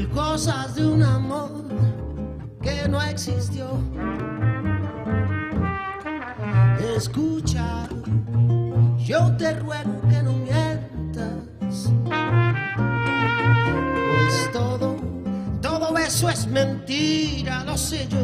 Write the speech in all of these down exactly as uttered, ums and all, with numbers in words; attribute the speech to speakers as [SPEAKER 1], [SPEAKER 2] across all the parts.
[SPEAKER 1] cosas de un amor que no existió. Escucha, yo te ruego que no mientas, pues todo, todo eso es mentira, lo sé yo.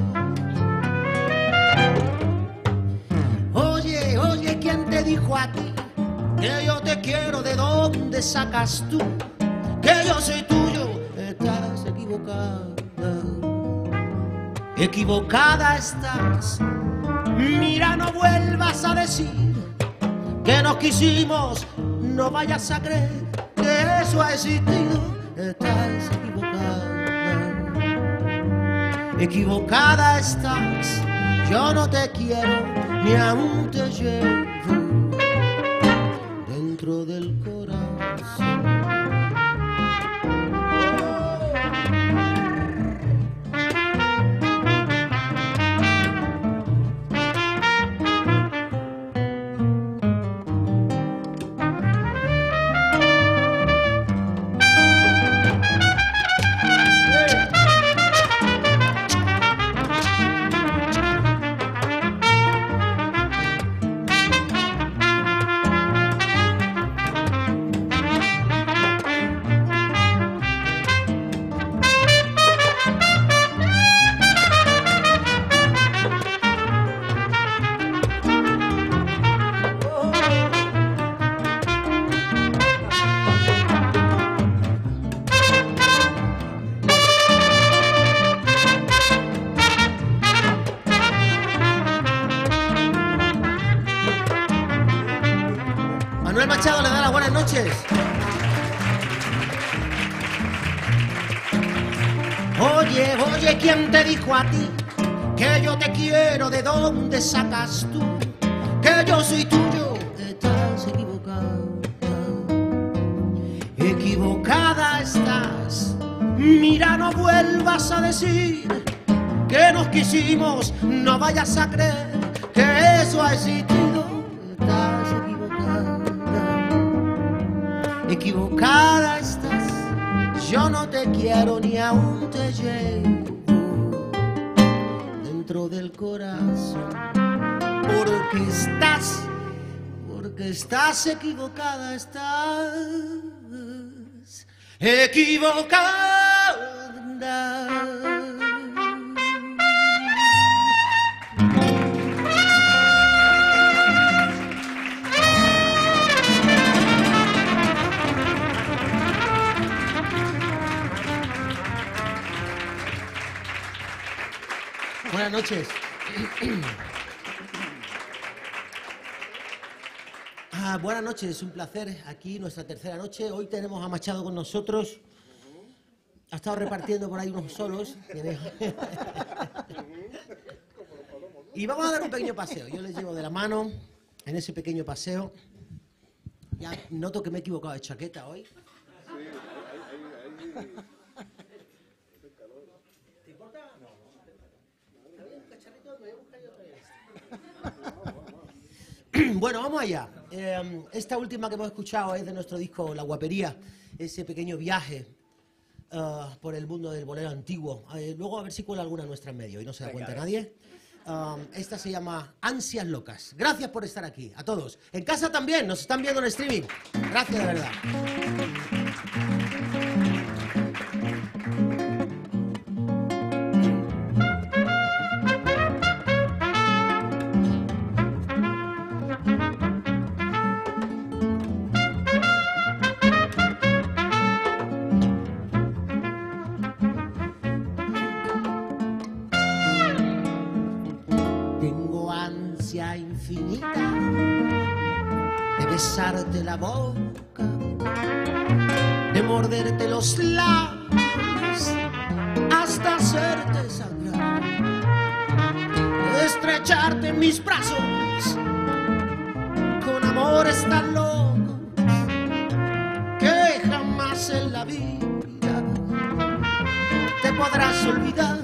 [SPEAKER 1] Oye, oye, ¿quién te dijo a ti que yo te quiero? ¿De dónde sacas tú que yo soy tuyo? Estás equivocada, equivocada estás. Mira, no vuelvas a decir que nos quisimos, no vayas a creer que eso ha existido. Estás equivocada, equivocada estás. Yo no te quiero ni aún te llevo dentro del corazón. Manuel Machado le da las buenas noches. Oye, oye, ¿quién te dijo a ti que yo te quiero? ¿De dónde sacas tú que yo soy tuyo? Estás equivocada, equivocada estás. Mira, no vuelvas a decir que nos quisimos, no vayas a creer que eso ha existido. Estás equivocada, equivocada estás. Yo no te quiero ni aún te llevo dentro del corazón, porque estás, porque estás equivocada, estás equivocada. Buenas noches. Ah, buenas noches, es un placer. Aquí nuestra tercera noche. Hoy tenemos a Machado con nosotros. Ha estado repartiendo por ahí unos solos. Y vamos a dar un pequeño paseo. Yo les llevo de la mano en ese pequeño paseo. Ya noto que me he equivocado de chaqueta hoy. ¿Te importa? Bueno, vamos allá. Eh, esta última que hemos escuchado es de nuestro disco La Guapería, ese pequeño viaje uh, por el mundo del bolero antiguo. Eh, luego a ver si cuela alguna nuestra en medio y no se da cuenta nadie. Um, esta se llama Ansias Locas. Gracias por estar aquí, a todos. En casa también, nos están viendo en streaming. Gracias de verdad. Infinita de besarte la boca, de morderte los labios hasta hacerte sangrar, de estrecharte en mis brazos con amores tan locos que jamás en la vida te podrás olvidar.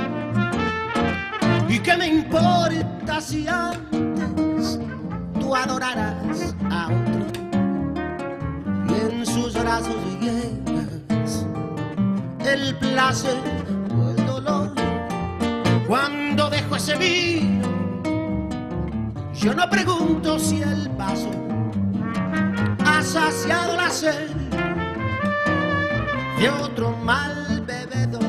[SPEAKER 1] ¿Y qué me importa si antes tú adorarás a otro y en sus brazos llegas el placer o el dolor. Cuando dejo ese vino, yo no pregunto si el vaso ha saciado la sed de otro mal bebedor.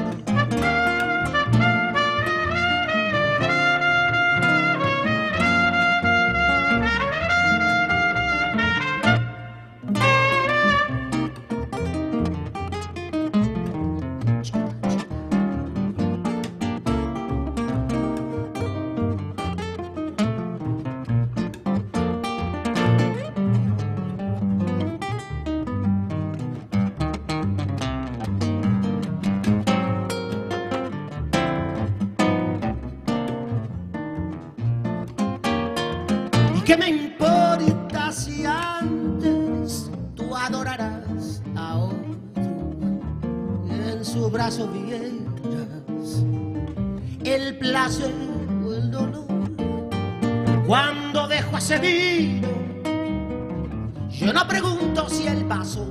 [SPEAKER 1] ¿Qué me importa si antes tú adorarás a otro y en su brazo vieras el placer o el dolor? Cuando dejo ese vino, yo no pregunto si el vaso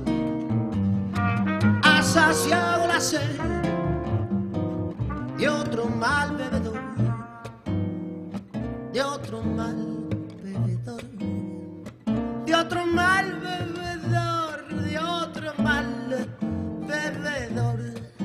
[SPEAKER 1] ha saciado la sed de otro mal bebedor, de otro mal de otro mal bebedor, de otro mal bebedor.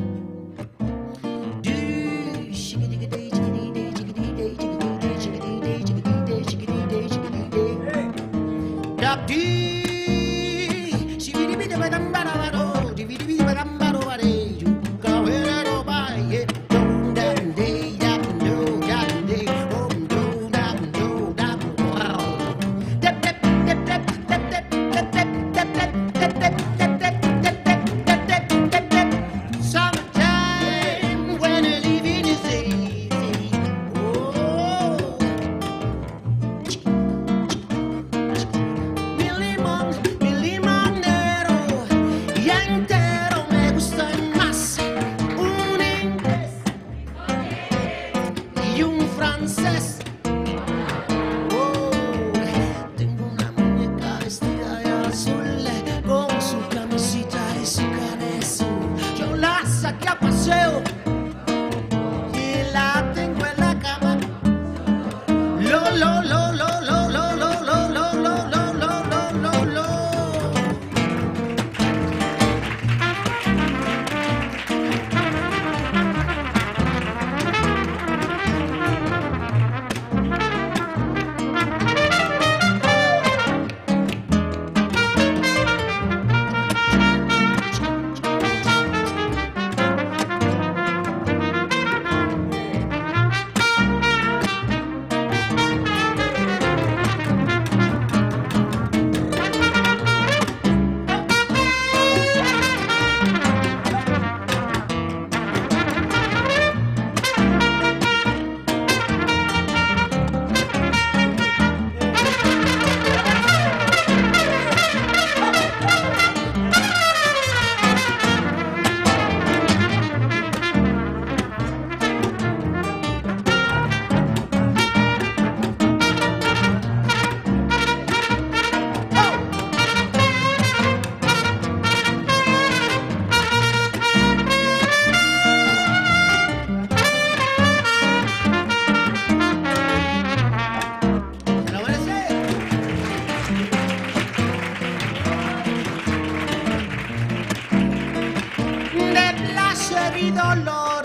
[SPEAKER 1] Y dolor,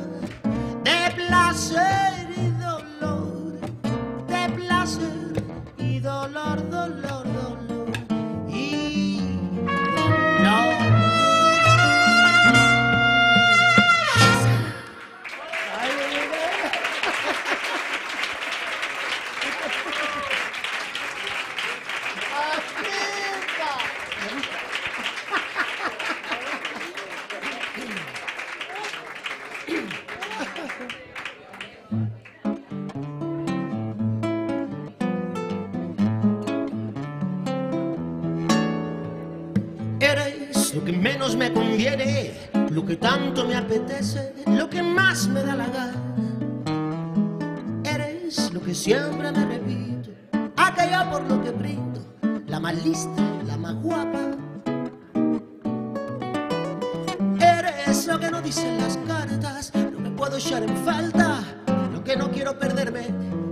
[SPEAKER 1] de placer y dolor, de placer y dolor, dolor, dolor y dolor. Eres lo que menos me conviene, lo que tanto me apetece, lo que más me da la gana. Eres lo que siempre me repito, aquello por lo que brindo, la más lista, la más guapa. Eres lo que no no dicen las cartas, no me puedo echar en falta, lo que no quiero perderme.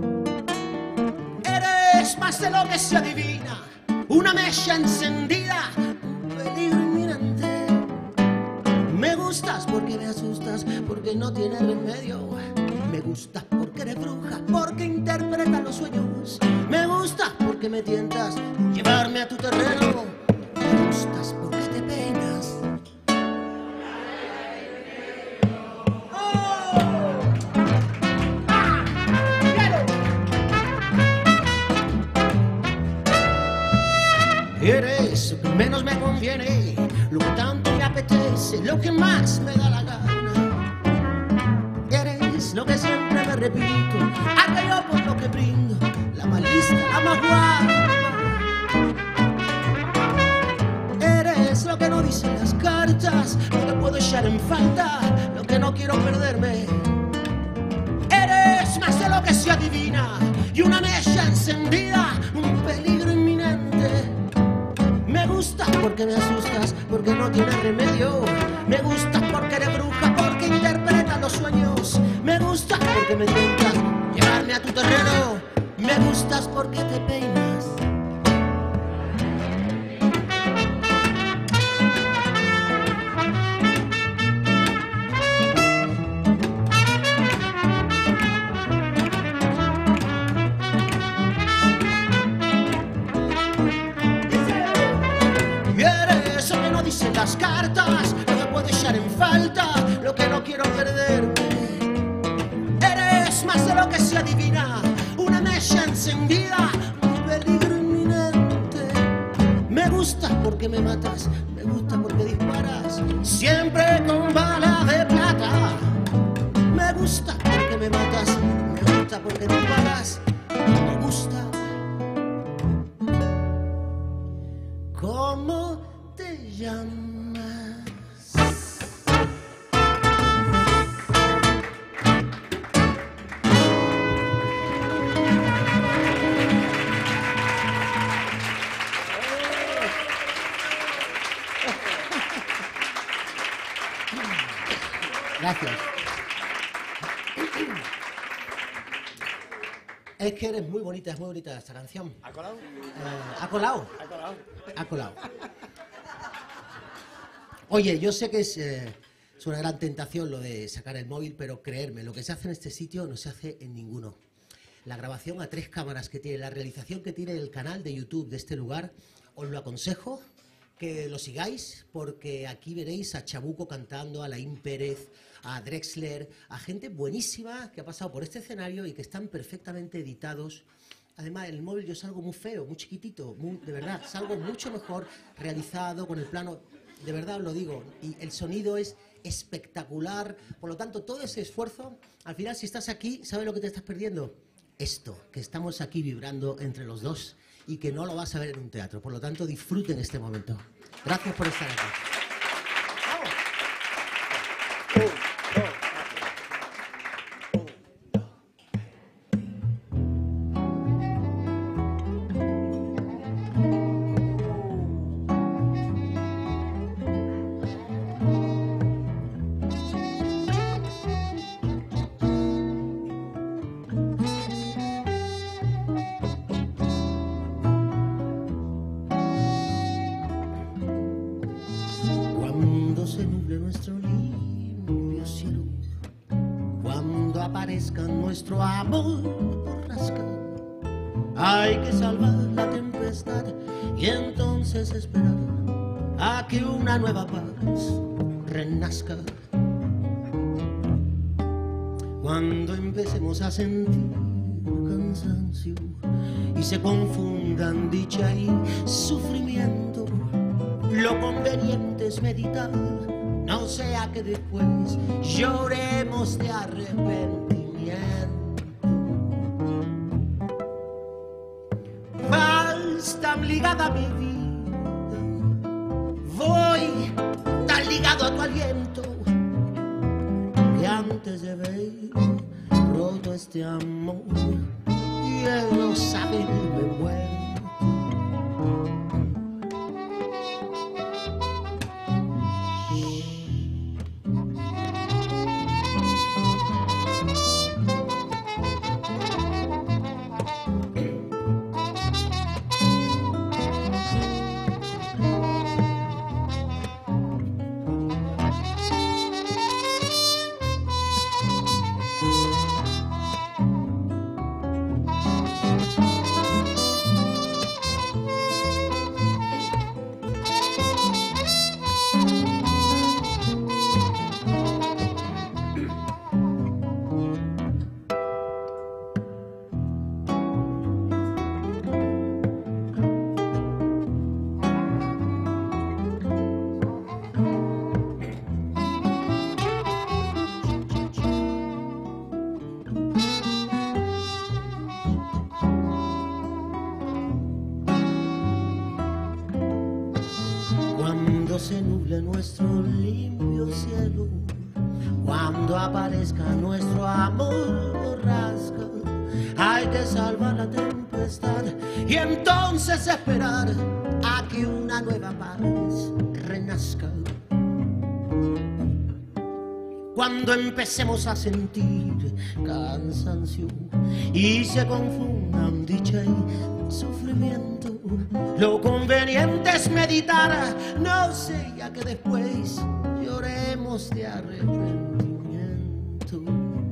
[SPEAKER 1] Eres más de lo que se adivina, una mecha encendida, un peligro inminente. Me gustas porque me asustas, porque no tienes remedio. Me gustas porque eres bruja, porque interpretas los sueños. Me gustas porque me tientas llevarme a tu terreno. Me gustas porque te peinas. ¡Oh! ¡Ah! ¡Quiero! Eres lo que menos me conviene, lo que tanto me apetece, lo que más me da la gana. Eres lo que siempre me repito, aquello por lo que brindo, la más lista, la más guapa. Eres lo que no dicen las cartas, lo que puedo echar en falta, lo que no quiero perderme. Eres más de lo que se adivina y una mecha encendida, un peligro inminente. Me gustas porque me asustas, porque no tienes remedio. Me gustas porque eres bruja, porque interpretas los sueños. Me gustas porque me tientas llevarme a tu terreno. Me gustas porque te peinas. Las cartas, no me puedo echar en falta, lo que no quiero perderme. Eres más de lo que se adivina, una mecha encendida, un peligro inminente. Me gustas porque me matas, me gusta porque disparas, siempre con bala de plata. Me gusta porque me matas, me gusta porque disparas, me gusta. ¿Cómo te llamas? Gracias. Es que eres muy bonita, es muy bonita esta canción.
[SPEAKER 2] ¿Ha colado?
[SPEAKER 1] Eh, ¿Ha colado?
[SPEAKER 2] ¿Ha colado?
[SPEAKER 1] Ha colado. Oye, yo sé que es, eh, es una gran tentación lo de sacar el móvil, pero creerme, lo que se hace en este sitio no se hace en ninguno. La grabación a tres cámaras que tiene, la realización que tiene el canal de YouTube de este lugar, os lo aconsejo que lo sigáis, porque aquí veréis a Chabuco cantando, a Laín Pérez, a Drexler, a gente buenísima que ha pasado por este escenario y que están perfectamente editados. Además, el móvil yo salgo muy feo, muy chiquitito, muy, de verdad, salgo mucho mejor realizado con el plano, de verdad os lo digo, y el sonido es espectacular. Por lo tanto, todo ese esfuerzo, al final, si estás aquí, ¿sabes lo que te estás perdiendo? Esto, que estamos aquí vibrando entre los dos y que no lo vas a ver en un teatro. Por lo tanto, disfruten este momento. Gracias por estar aquí. Se nuble nuestro limpio cielo, cuando aparezca nuestro amor borrasca, hay que salvar la tempestad y entonces esperar a que una nueva paz renazca. Cuando empecemos a sentir cansancio y se confundan dicha y sufrimiento, lo conveniente es meditar, no sea que después lloremos de arrepentimiento. Vas tan ligada a mi vida, voy tan ligado a tu aliento, que antes de ver roto este amor, quiero saberme muerto. visible nuestro limpio cielo. Cuando aparezca nuestro amor borrasca, hay que salvar la tempestad y entonces esperar a que una nueva paz renazca. Cuando empecemos a sentir cansancio y se confundan dicha y sufrimiento, lo conveniente es meditar, no sea que después lloremos de arrepentimiento.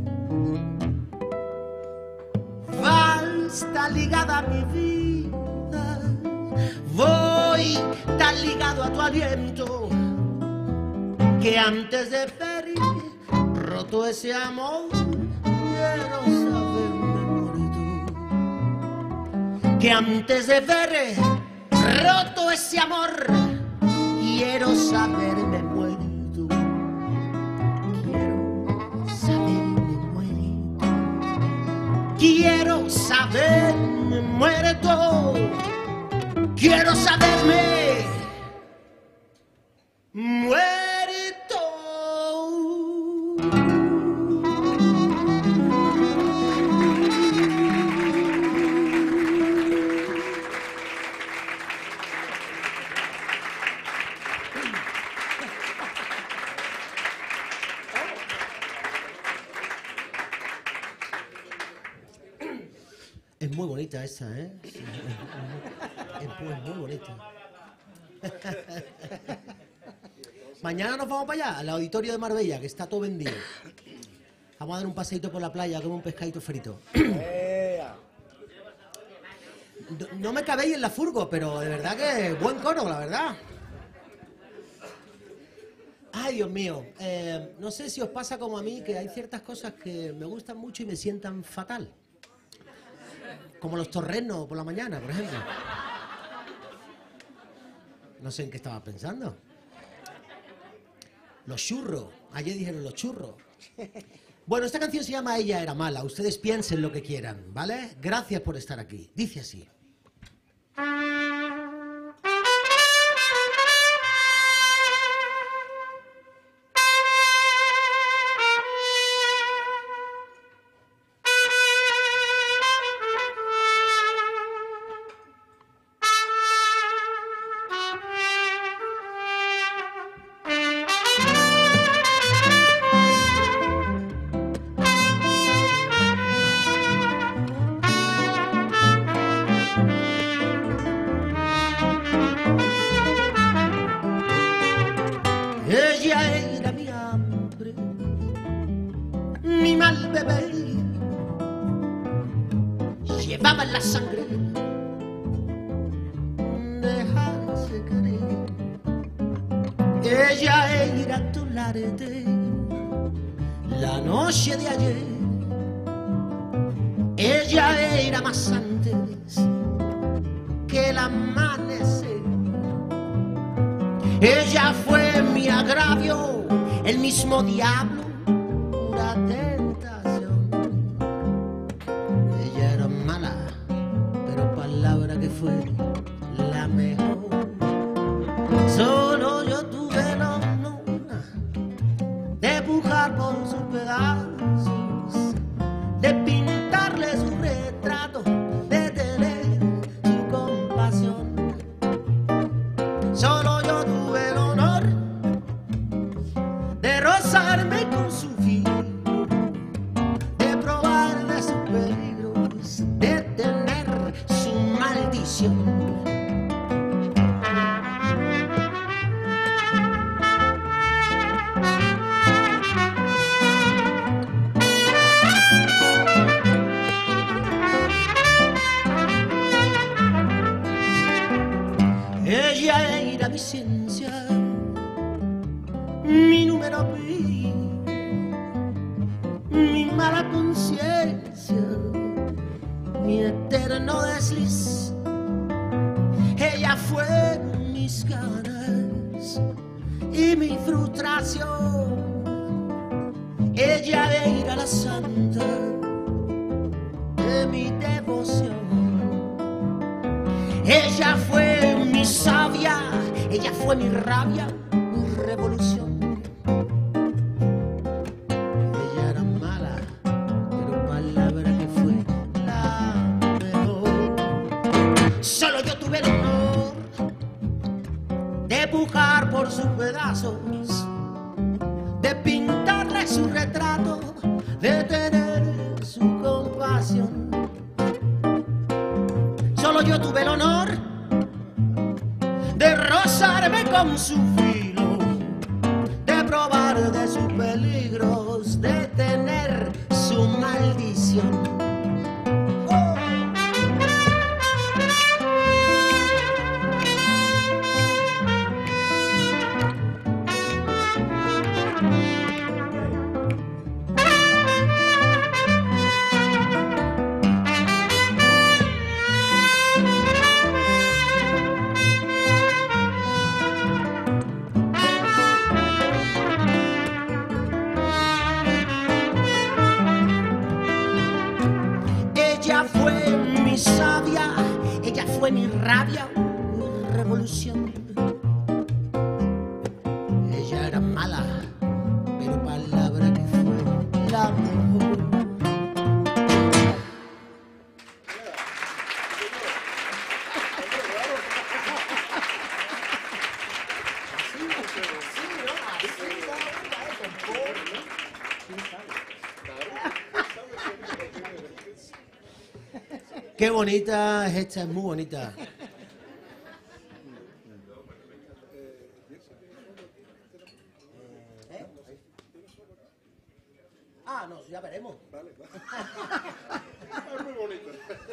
[SPEAKER 1] Vas tan ligada a mi vida, voy tan ligado a tu aliento, que antes de ferir roto ese amor, quiero saberme muerto. Que antes de ver roto ese amor, quiero saberme muerto. Quiero saberme muerto. Quiero saberme muerto. Quiero saberme muerto. Es muy bonita esa, ¿eh? Sí, es muy, muy bonita. Mañana nos vamos para allá, al auditorio de Marbella, que está todo vendido. Vamos a dar un paseito por la playa, como un pescadito frito. No me cabéis en la furgo, pero de verdad que buen coro, la verdad. Ay, Dios mío. Eh, no sé si os pasa como a mí, que hay ciertas cosas que me gustan mucho y me sientan fatal. Como los torrenos por la mañana, por ejemplo. No sé en qué estaba pensando. Los churros. Ayer dijeron los churros. Bueno, esta canción se llama Ella era mala. Ustedes piensen lo que quieran, ¿vale? Gracias por estar aquí. Dice así. Ella era mi hambre, mi mal beber, llevaba en la sangre dejarse querer. Ella era tu larete, la noche de ayer. Ella era más antes que el amanecer. Ella fue mi agravio, el mismo diablo, pura tentación. Ella era mala, pero palabra que fue la mejor. Solo yo tuve la honor de pujar por sus pedazos, de pintarle su retrato, de tener su compasión. Solo yo tuve el honor de rozarme con su filo, de probar de sus peligros, de tener su maldición. Ella era mi ciencia, mi número pi, mi mala conciencia, mi eterno desliz. Ella fue mis ganas y mi frustración. Ella era la santa de mi devoción. Ella fue mi sabia, ella fue mi rabia, mi dibujar por sus pedazos, de pintarle su retrato, de tener su compasión. Solo yo tuve el honor de rozarme con su filo, de probar de sus peligros, de tener su maldición. Ella fue mi rabia, mi revolución. Ella era mala, pero palabra que fue la mejor. Qué bonita es esta, es muy bonita. ¿Eh? Ah, no, ya veremos. Vale, vale. Es muy bonita.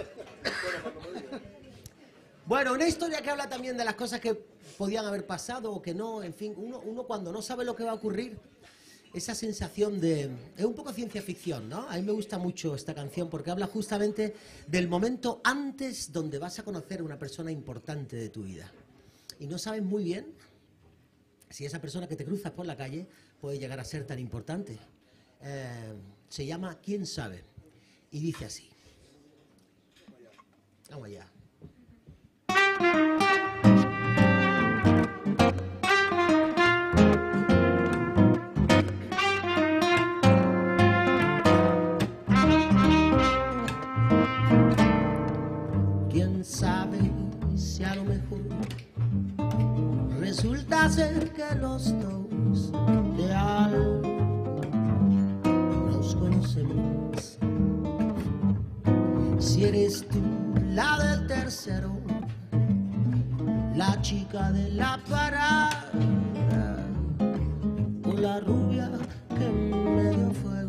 [SPEAKER 1] Bueno, una historia que habla también de las cosas que podían haber pasado o que no, en fin, uno, uno cuando no sabe lo que va a ocurrir, esa sensación de... Es un poco ciencia ficción, ¿no? A mí me gusta mucho esta canción porque habla justamente del momento antes donde vas a conocer a una persona importante de tu vida. Y no sabes muy bien si esa persona que te cruzas por la calle puede llegar a ser tan importante. Eh, se llama ¿Quién sabe? Y dice así. Vamos allá. Sabe si a lo mejor resulta ser que los dos de algo nos conocemos. Si eres tú la del tercero, la chica de la parada, o la rubia que me dio fuego,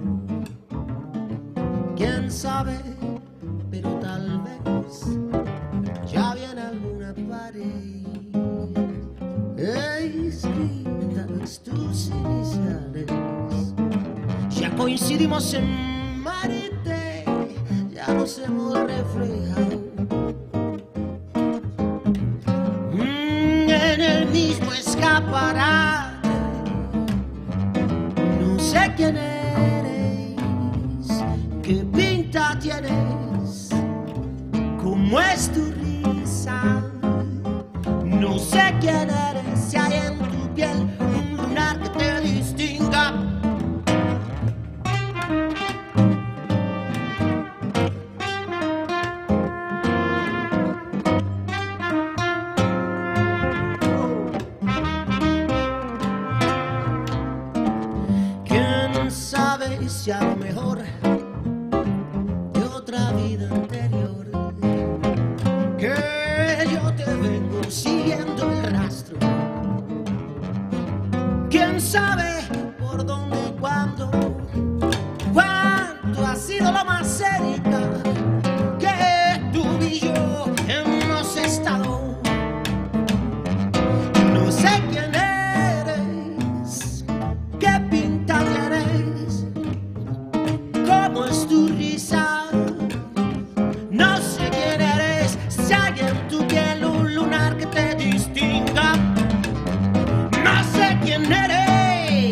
[SPEAKER 1] quién sabe, pero tal vez ya viene alguna pared escritas tus iniciales. Ya coincidimos en Marité, ya nos hemos reflejado mm, en el mismo escaparate. No sé quién eres, qué pinta tienes, cómo es tu risa. No sé quién eres, si hay en tu piel un lunar que te distinga. ¿Quién sabe si a lo mejor de otra vida anterior que yo te vengo siguiendo el rastro? ¿Quién sabe por dónde y cuándo? ¿Cuánto ha sido lo más cerca que tú y yo hemos estado? No sé quién eres, qué pinta tienes, cómo es tu risa. No sé quién eres, si hay en tu piel un lunar que te distinga. No sé quién eres,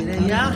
[SPEAKER 1] ¿Quiere ya?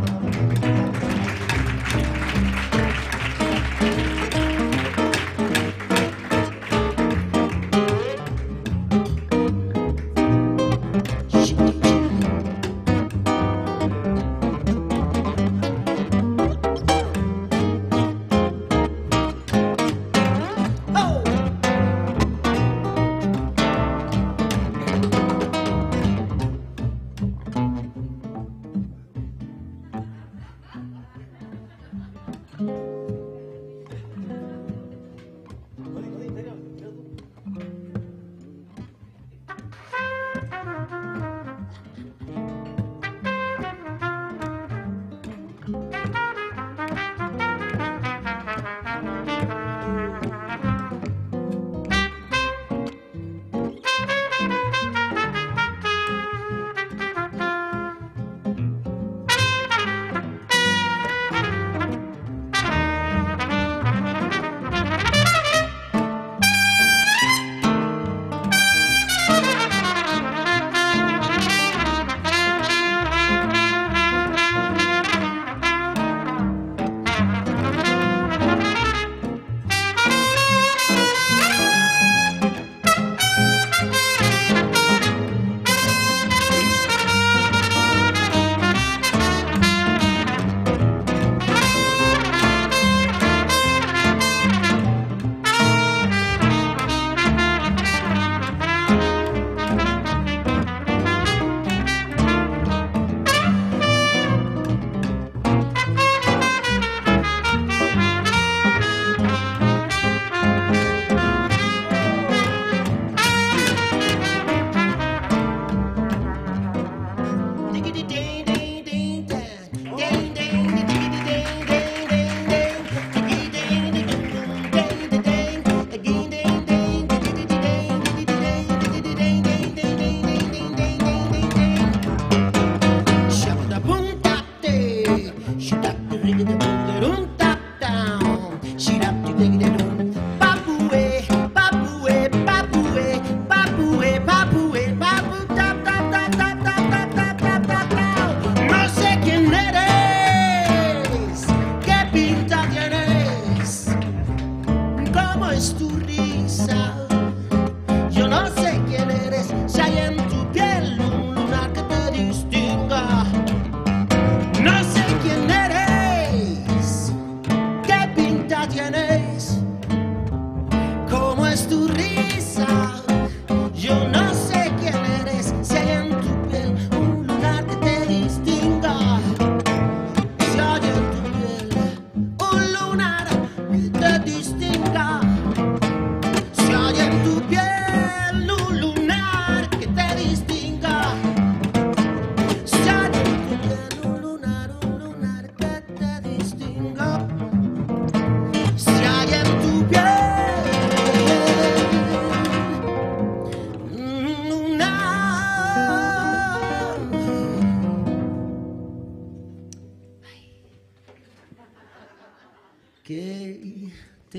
[SPEAKER 1] Que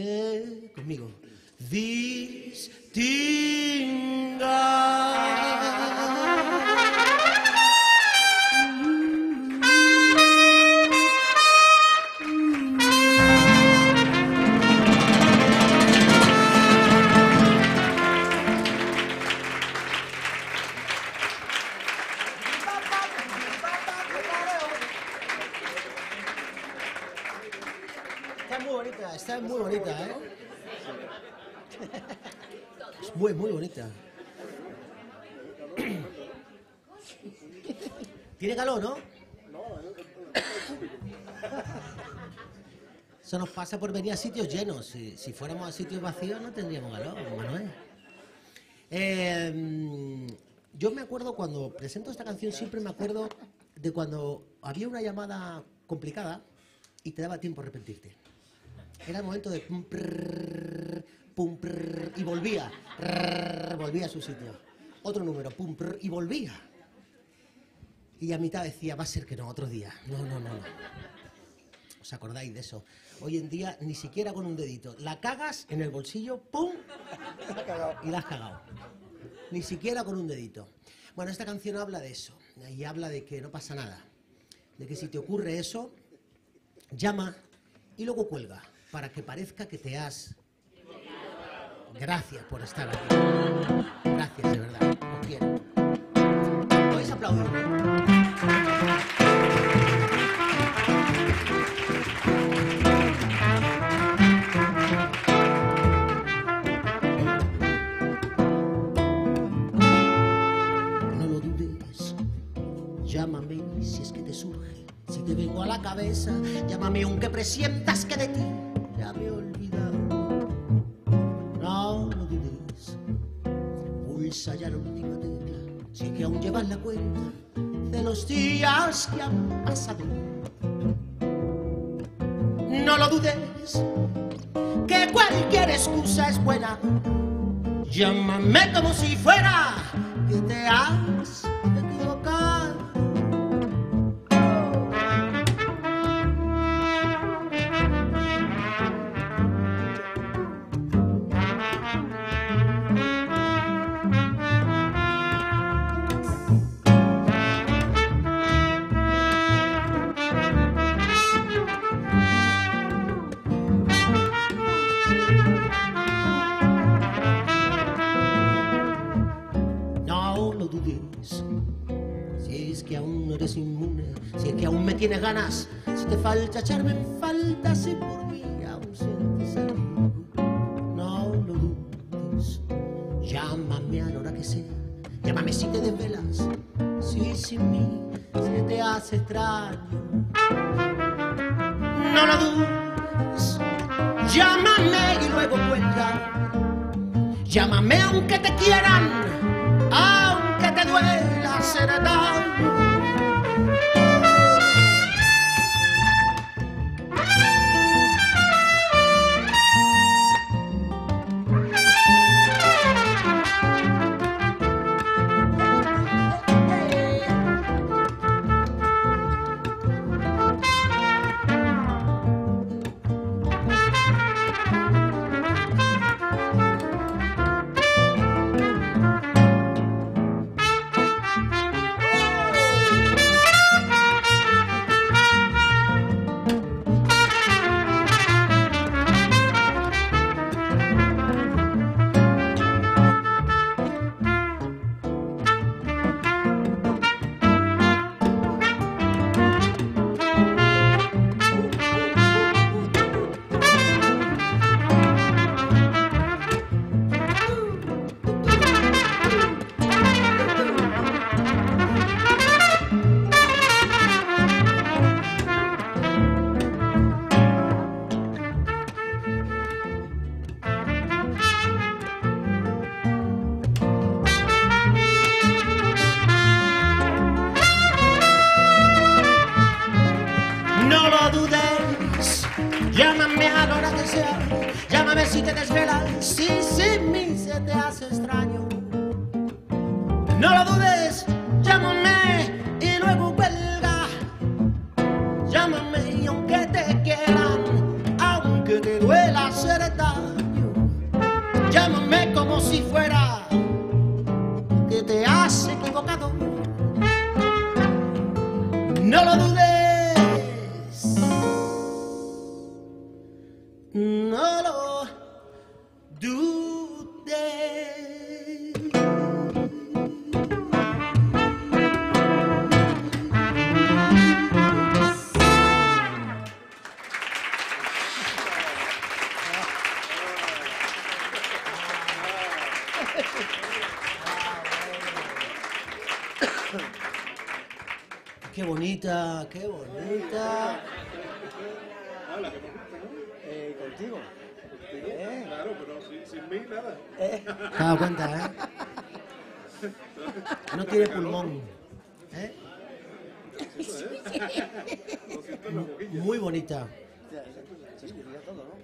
[SPEAKER 1] te, conmigo, distinga. Está muy bonita, está muy bonita, ¿eh? Es muy, muy bonita. Tiene calor, ¿no? Eso nos pasa por venir a sitios llenos. Si, si fuéramos a sitios vacíos no tendríamos calor, Manuel. Eh, yo me acuerdo cuando presento esta canción, siempre me acuerdo de cuando había una llamada complicada y te daba tiempo a arrepentirte. Era el momento de pum, prrr, pum, prrr, y volvía, prrr, volvía a su sitio. Otro número, pum, prrr, y volvía. Y a mitad decía, va a ser que no, otro día. No, no, no, no. ¿Os acordáis de eso? Hoy en día, ni siquiera con un dedito. La cagas en el bolsillo, pum, y la has cagado. Ni siquiera con un dedito. Bueno, esta canción habla de eso. Y habla de que no pasa nada. de que si te ocurre eso, llama y luego cuelga, para que parezca que te has... Gracias por estar aquí. Gracias, de verdad. Os quiero. Podéis aplaudir. No lo dudes. Llámame si es que te surge. Si te vengo a la cabeza, llámame aunque presientas que de ti ya me he olvidado. No lo dudes, pulsa ya la última tecla, si es que aún llevas la cuenta de los días que han pasado. No lo dudes, que cualquier excusa es buena. Llámame como si fuera que te has equivocado. Si es que aún no eres inmune, si es que aún me tienes ganas, si te falta echarme en falta, si por mí aún sientes algo, no lo dudes. Llámame a la hora que sea, llámame si te desvelas, si sin mí se te hace extraño. No lo dudes, llámame y luego cuelga. Llámame aunque te quieran, aunque te duela ser daño. Llámame a la hora que sea, llámame si te desvelas, si sin mí se te hace extraño. No lo dudes, llámame y luego cuelga. Llámame y aunque te quieran, aunque te duela hacer daño, llámame como si fuera que te has equivocado. No lo dudes. No lo dudes. Qué bonita, qué bonita.
[SPEAKER 2] Eh, contigo. Eh.
[SPEAKER 3] Claro, pero sin, sin mí nada.
[SPEAKER 1] ¿Eh? ¿Te has dado cuenta, eh? No tiene pulmón. ¿Eh? Muy bonita.
[SPEAKER 2] Se escurría todo, ¿no?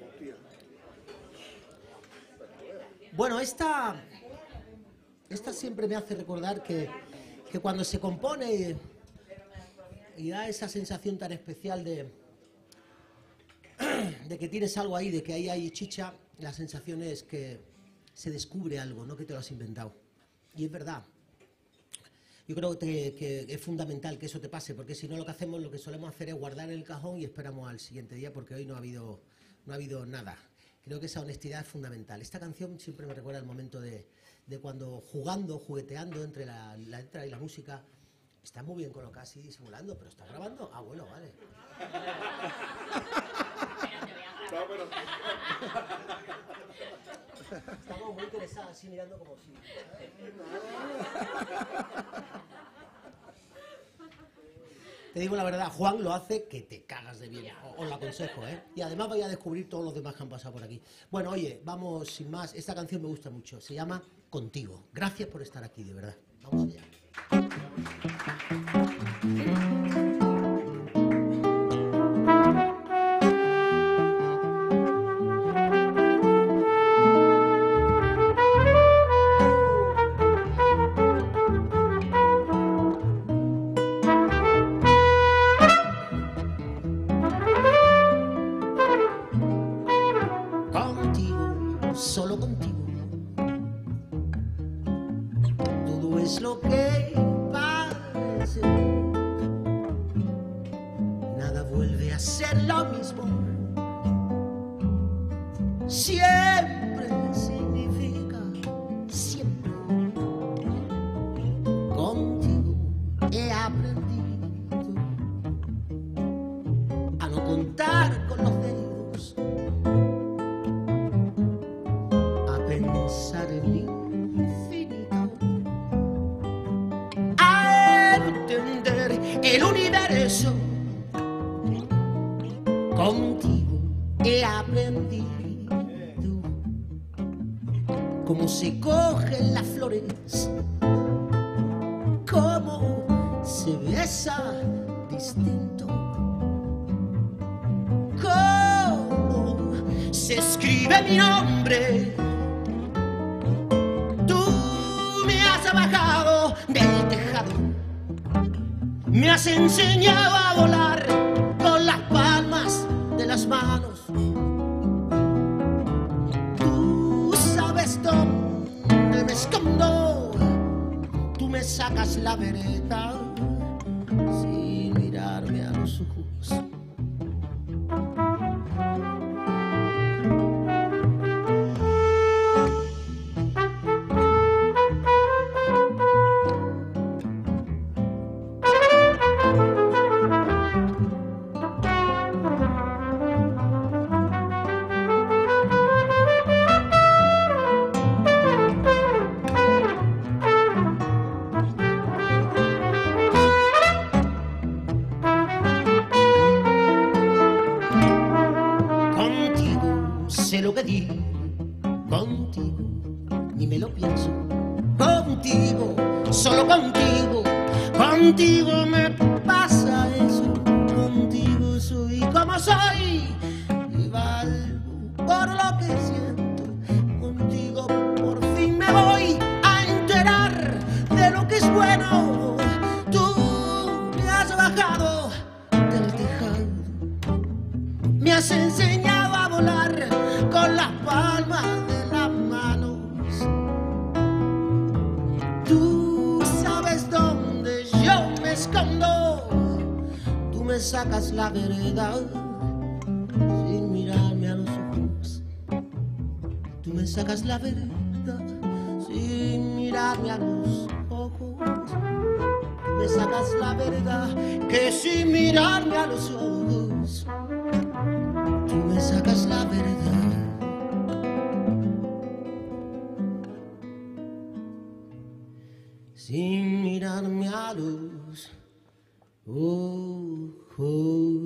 [SPEAKER 1] Bueno, esta, esta siempre me hace recordar que, que cuando se compone y, y da esa sensación tan especial de, de que tienes algo ahí, de que ahí hay chicha, la sensación es que se descubre algo, no que te lo has inventado. Y es verdad. Yo creo que, que es fundamental que eso te pase, porque si no lo que hacemos, lo que solemos hacer es guardar en el cajón y esperamos al siguiente día, porque hoy no ha habido, no ha habido nada. Creo que esa honestidad es fundamental. Esta canción siempre me recuerda el momento de, de cuando jugando, jugueteando entre la, la letra y la música. Está muy bien colocada así, disimulando, pero ¿está grabando? Ah, bueno, vale.
[SPEAKER 3] No, pero...
[SPEAKER 1] Estamos muy interesados así mirando como si... Te digo la verdad, Juan lo hace que te cagas de bien, os lo aconsejo, ¿eh? Y además vais a descubrir todos los demás que han pasado por aquí. Bueno, oye, vamos sin más, esta canción me gusta mucho, se llama Contigo. Gracias por estar aquí, de verdad. Vamos allá. Solo contigo, todo es lo que parece, nada vuelve a ser lo mismo, siempre significa siempre, contigo he aprendido a no contar con los dedos, pensar en infinito, a entender el universo. Contigo he aprendido cómo se cogen las flores, cómo se besa distinto, cómo se escribe mi nombre. Bajado del tejado, me has enseñado a volar con las palmas de las manos. Tú sabes dónde me escondo, tú me sacas la vereda sin mirarme a los ojos. Sé lo que digo, contigo, ni me lo pienso, contigo, solo contigo, contigo me pasa eso, contigo soy como soy, y valgo por lo que siento, contigo por fin me voy a enterar de lo que es bueno, tú me has bajado del tejado, me has enseñado a volar con las palmas de las manos. Tú sabes dónde yo me escondo, tú me sacas la vereda sin mirarme a los ojos. Tú me sacas la vereda sin mirarme a los ojos. Tú me sacas la vereda que sin mirarme a los ojos. Tú me sacas la vereda. Sin mirarme a los ojos.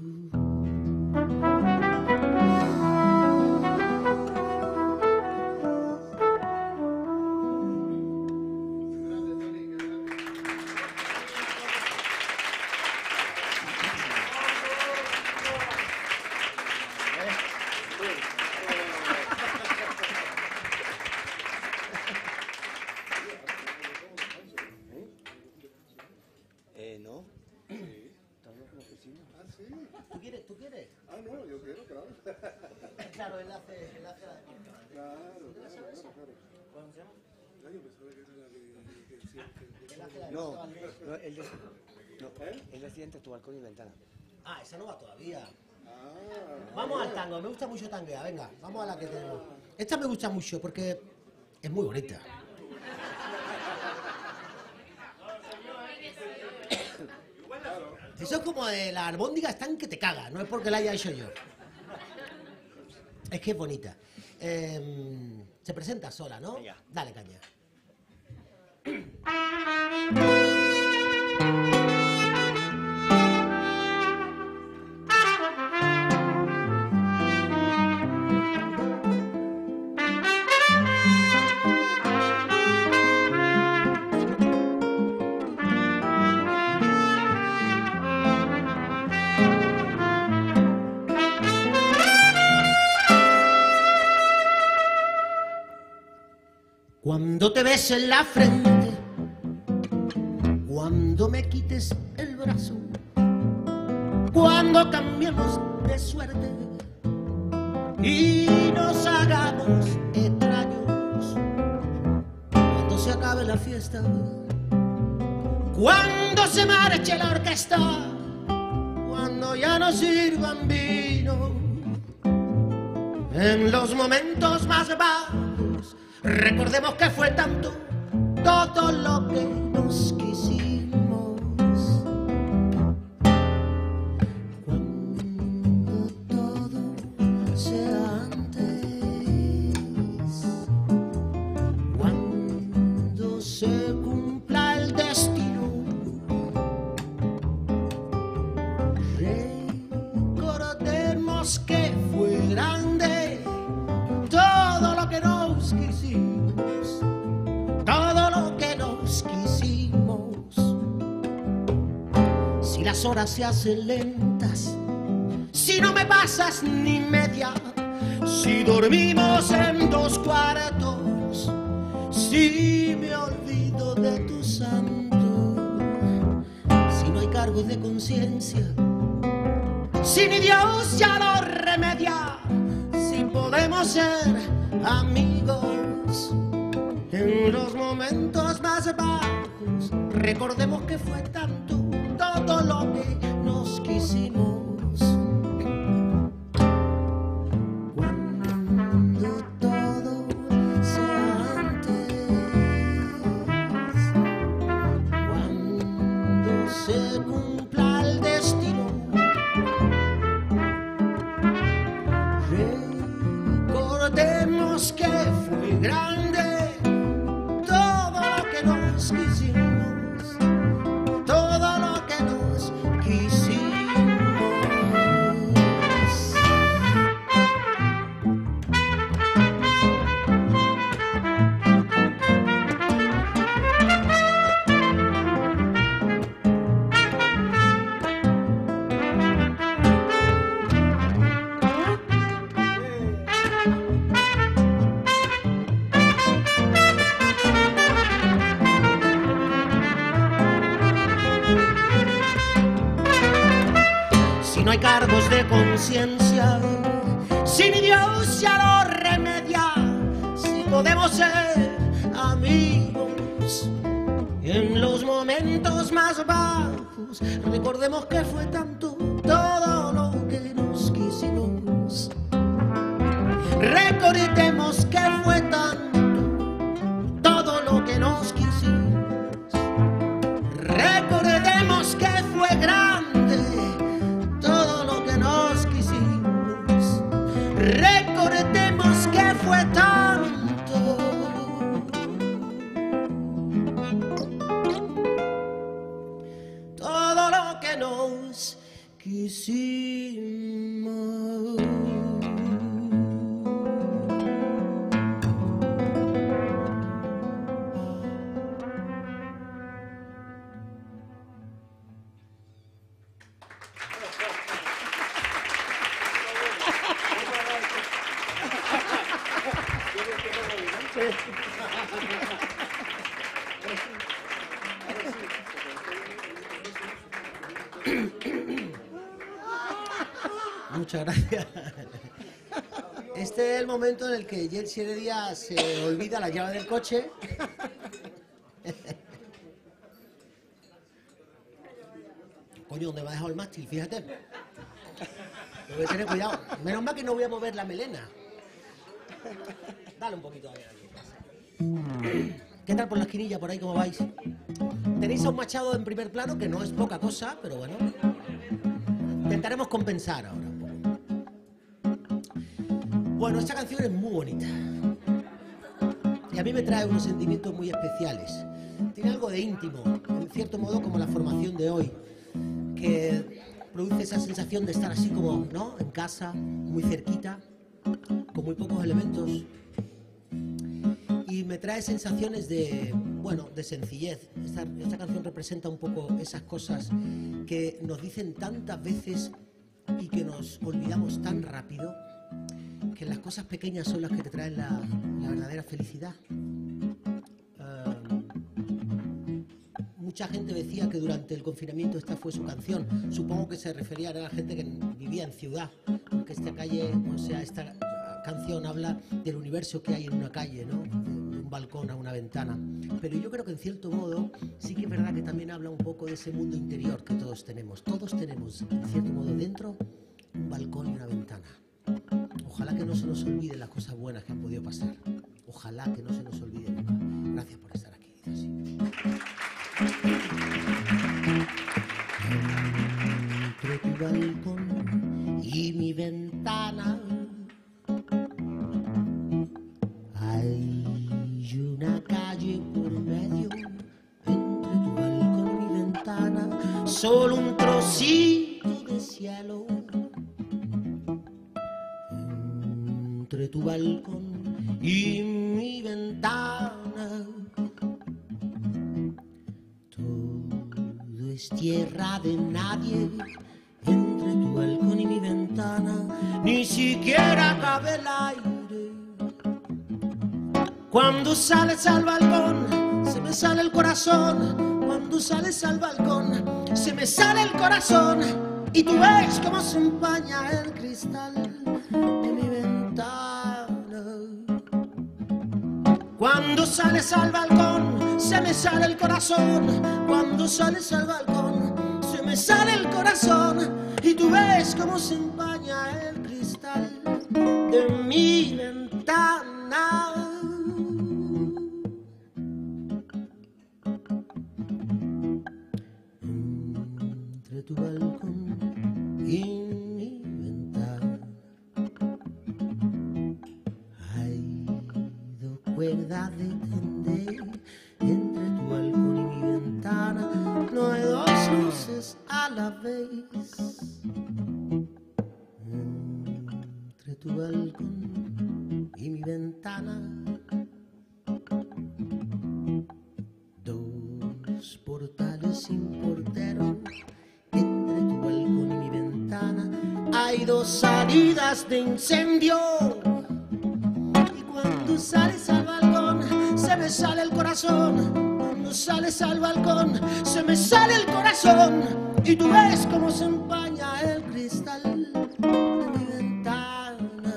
[SPEAKER 2] Eh, no. Estamos en la oficina.
[SPEAKER 3] Ah, sí.
[SPEAKER 1] ¿Tú quieres? ¿Tú quieres?
[SPEAKER 3] Ah, no, yo quiero, claro.
[SPEAKER 1] Claro, él hace, él hace la de
[SPEAKER 3] Claro, claro, claro, claro.
[SPEAKER 1] ¿Cómo se llama?
[SPEAKER 3] Ya yo pensaba que era la que... que-
[SPEAKER 2] No, no, el, de, no, el de accidente tu balcón y ventana.
[SPEAKER 1] Ah, esa no va todavía. Vamos al tango, me gusta mucho tanguear, venga, vamos a la que tenemos. Esta me gusta mucho porque es muy bonita. Eso es como de la albóndiga están que te cagas, no es porque la haya hecho yo. Es que es bonita. Eh, se presenta sola, ¿no?
[SPEAKER 2] Venga.
[SPEAKER 1] Dale caña. Cuando te beses en la frente, cuando me quites el brazo, cuando cambiemos de suerte y nos hagamos extraños, cuando se acabe la fiesta, cuando se marche la orquesta, cuando ya no sirvan vino, en los momentos más bajos, recordemos que fue tanto todo lo que nos quisimos. Cuando todo sea antes, cuando se cumpla el destino, recordemos que fue grande todo lo que nos quisimos, todo lo que nos quisimos. Si las horas se hacen lentas, si no me pasas ni media, si dormimos en dos cuartos, si me olvido de tu santo, si no hay cargos de conciencia, si ni Dios ya lo remedia, si podemos ser amigos en los momentos más bajos, recordemos que fue tanto todo lo que nos quisimos. Cuando todo sea antes, cuando se cumpla el destino, recordemos que fue grande todo lo que nos quisimos, todo lo que nos quisimos. Si no hay cargos de conciencia, si ni Dios ya lo remedia, si podemos ser amigos en los momentos más bajos, recordemos que fue tanto todo lo que nos quisimos. Recordemos que fue tanto todo lo que nos quisimos. Recordemos que fue grande todo lo que nos quisimos. Recordemos que fue tanto todo lo que nos quisimos. Muchas gracias. Este es el momento en el que Jelsi Heredia se olvida la llave del coche Coño, ¿dónde me ha dejado el mástil? Fíjate. Voy a tener cuidado. Menos mal que no voy a mover la melena. Dale un poquito a ver aquí. ¿Qué tal por la esquinilla, por ahí, cómo vais? Tenéis a un Machado en primer plano, que no es poca cosa, pero bueno. Intentaremos compensar ahora un poco. Bueno, esta canción es muy bonita. Y a mí me trae unos sentimientos muy especiales. Tiene algo de íntimo, en cierto modo como la formación de hoy, que produce esa sensación de estar así como, ¿no?, en casa, muy cerquita, con muy pocos elementos. Y me trae sensaciones de, bueno, de sencillez. Esta, esta canción representa un poco esas cosas que nos dicen tantas veces y que nos olvidamos tan rápido, que las cosas pequeñas son las que te traen la, la verdadera felicidad. Uh, mucha gente decía que durante el confinamiento esta fue su canción. Supongo que se refería a la gente que vivía en ciudad, porque esta calle, o sea, esta canción habla del universo que hay en una calle, ¿no?, de un balcón a una ventana. Pero yo creo que en cierto modo sí que es verdad que también habla un poco de ese mundo interior que todos tenemos. Todos tenemos, en cierto modo, dentro un balcón y una ventana. Ojalá que no se nos olviden las cosas buenas que han podido pasar. Ojalá que no se nos olvide nunca. Gracias por estar aquí. Dice entre tu balcón y mi ventana hay una calle por medio. Entre tu balcón y mi ventana solo un trocito de cielo. Entre tu balcón y mi ventana todo es tierra de nadie. Entre tu balcón y mi ventana ni siquiera cabe el aire. Cuando sales al balcón se me sale el corazón. Cuando sales al balcón se me sale el corazón. Y tú ves cómo se empaña el cristal de mi ventana. Cuando sales al balcón se me sale el corazón. Cuando sales al balcón se me sale el corazón. Y tú ves cómo se empaña el cristal de mi ventana. Entre tu balcón y mi ventana hay dos cuerdas de tender. Entre tu balcón y mi ventana no hay dos luces a la vez. Entre tu balcón y mi ventana dos portales sin portero. Entre tu balcón y mi ventana hay dos salidas de incendio. Y cuando sales al balcón se me sale el corazón. Cuando sales al balcón se me sale el corazón. Y tú ves cómo se empaña el cristal de mi ventana.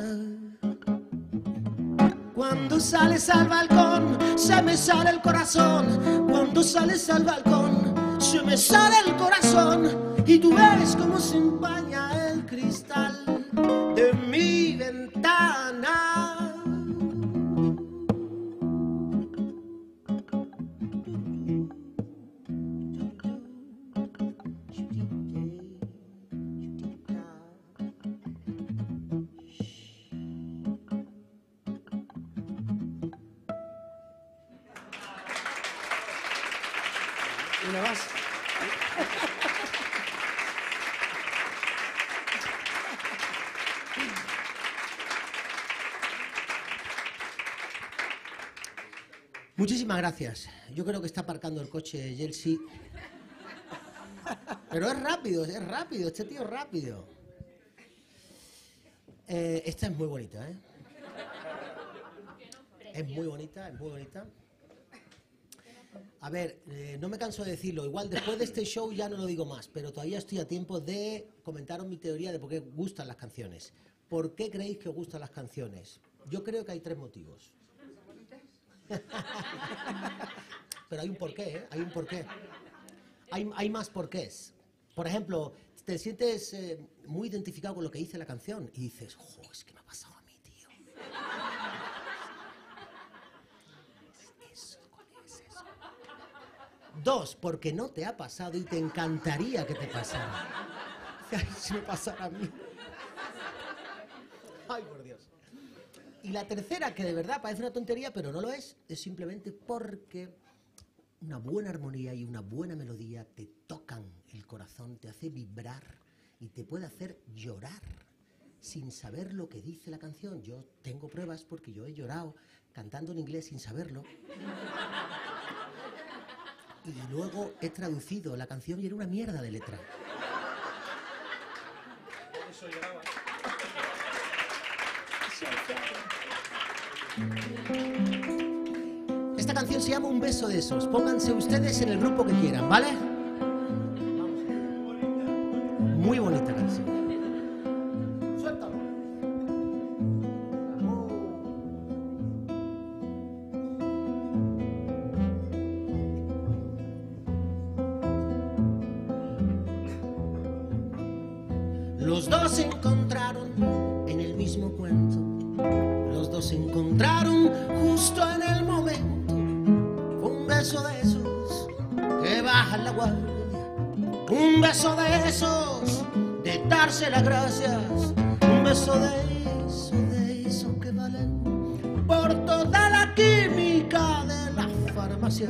[SPEAKER 1] Cuando sales al balcón se me sale el corazón. Cuando sales al balcón se me sale el corazón. Y tú ves cómo se empaña el cristal de mi ventana.
[SPEAKER 2] Una más.
[SPEAKER 1] Muchísimas gracias. Yo creo que está aparcando el coche Yelsi. Pero es rápido, es rápido, este tío es rápido. Eh, esta es muy bonita, ¿eh? Es muy bonita, es muy bonita. A ver, eh, no me canso de decirlo. Igual después de este show ya no lo digo más, pero todavía estoy a tiempo de comentaros mi teoría de por qué gustan las canciones. ¿Por qué creéis que os gustan las canciones? Yo creo que hay tres motivos. Pero hay un porqué, ¿eh? Hay un porqué. Hay, hay más porqués. por ejemplo, te sientes eh, muy identificado con lo que dice la canción y dices, jo, es que me ha pasado a mí, tío. Eso, ¿cuál es eso? Dos, porque no te ha pasado y te encantaría que te pasara. Ay, si me pasara a mí. Ay, por Dios. Y la tercera, que de verdad parece una tontería, pero no lo es, es simplemente porque una buena armonía y una buena melodía te tocan el corazón, te hace vibrar y te puede hacer llorar sin saber lo que dice la canción. Yo tengo pruebas porque yo he llorado cantando en inglés sin saberlo. Y luego he traducido la canción y era una mierda de letra.
[SPEAKER 2] Eso lloraba.
[SPEAKER 1] Esta canción se llama Un beso de esos. Pónganse ustedes en el grupo que quieran, ¿vale? Muy bonita canción. Suéltalo. Los dos se encontraron en el mismo cuento. Los dos se encontraron justo en el momento. Fue un beso de esos que bajan la guardia. Un beso de esos de darse las gracias. Un beso de esos, de esos que valen por toda la química de la farmacia.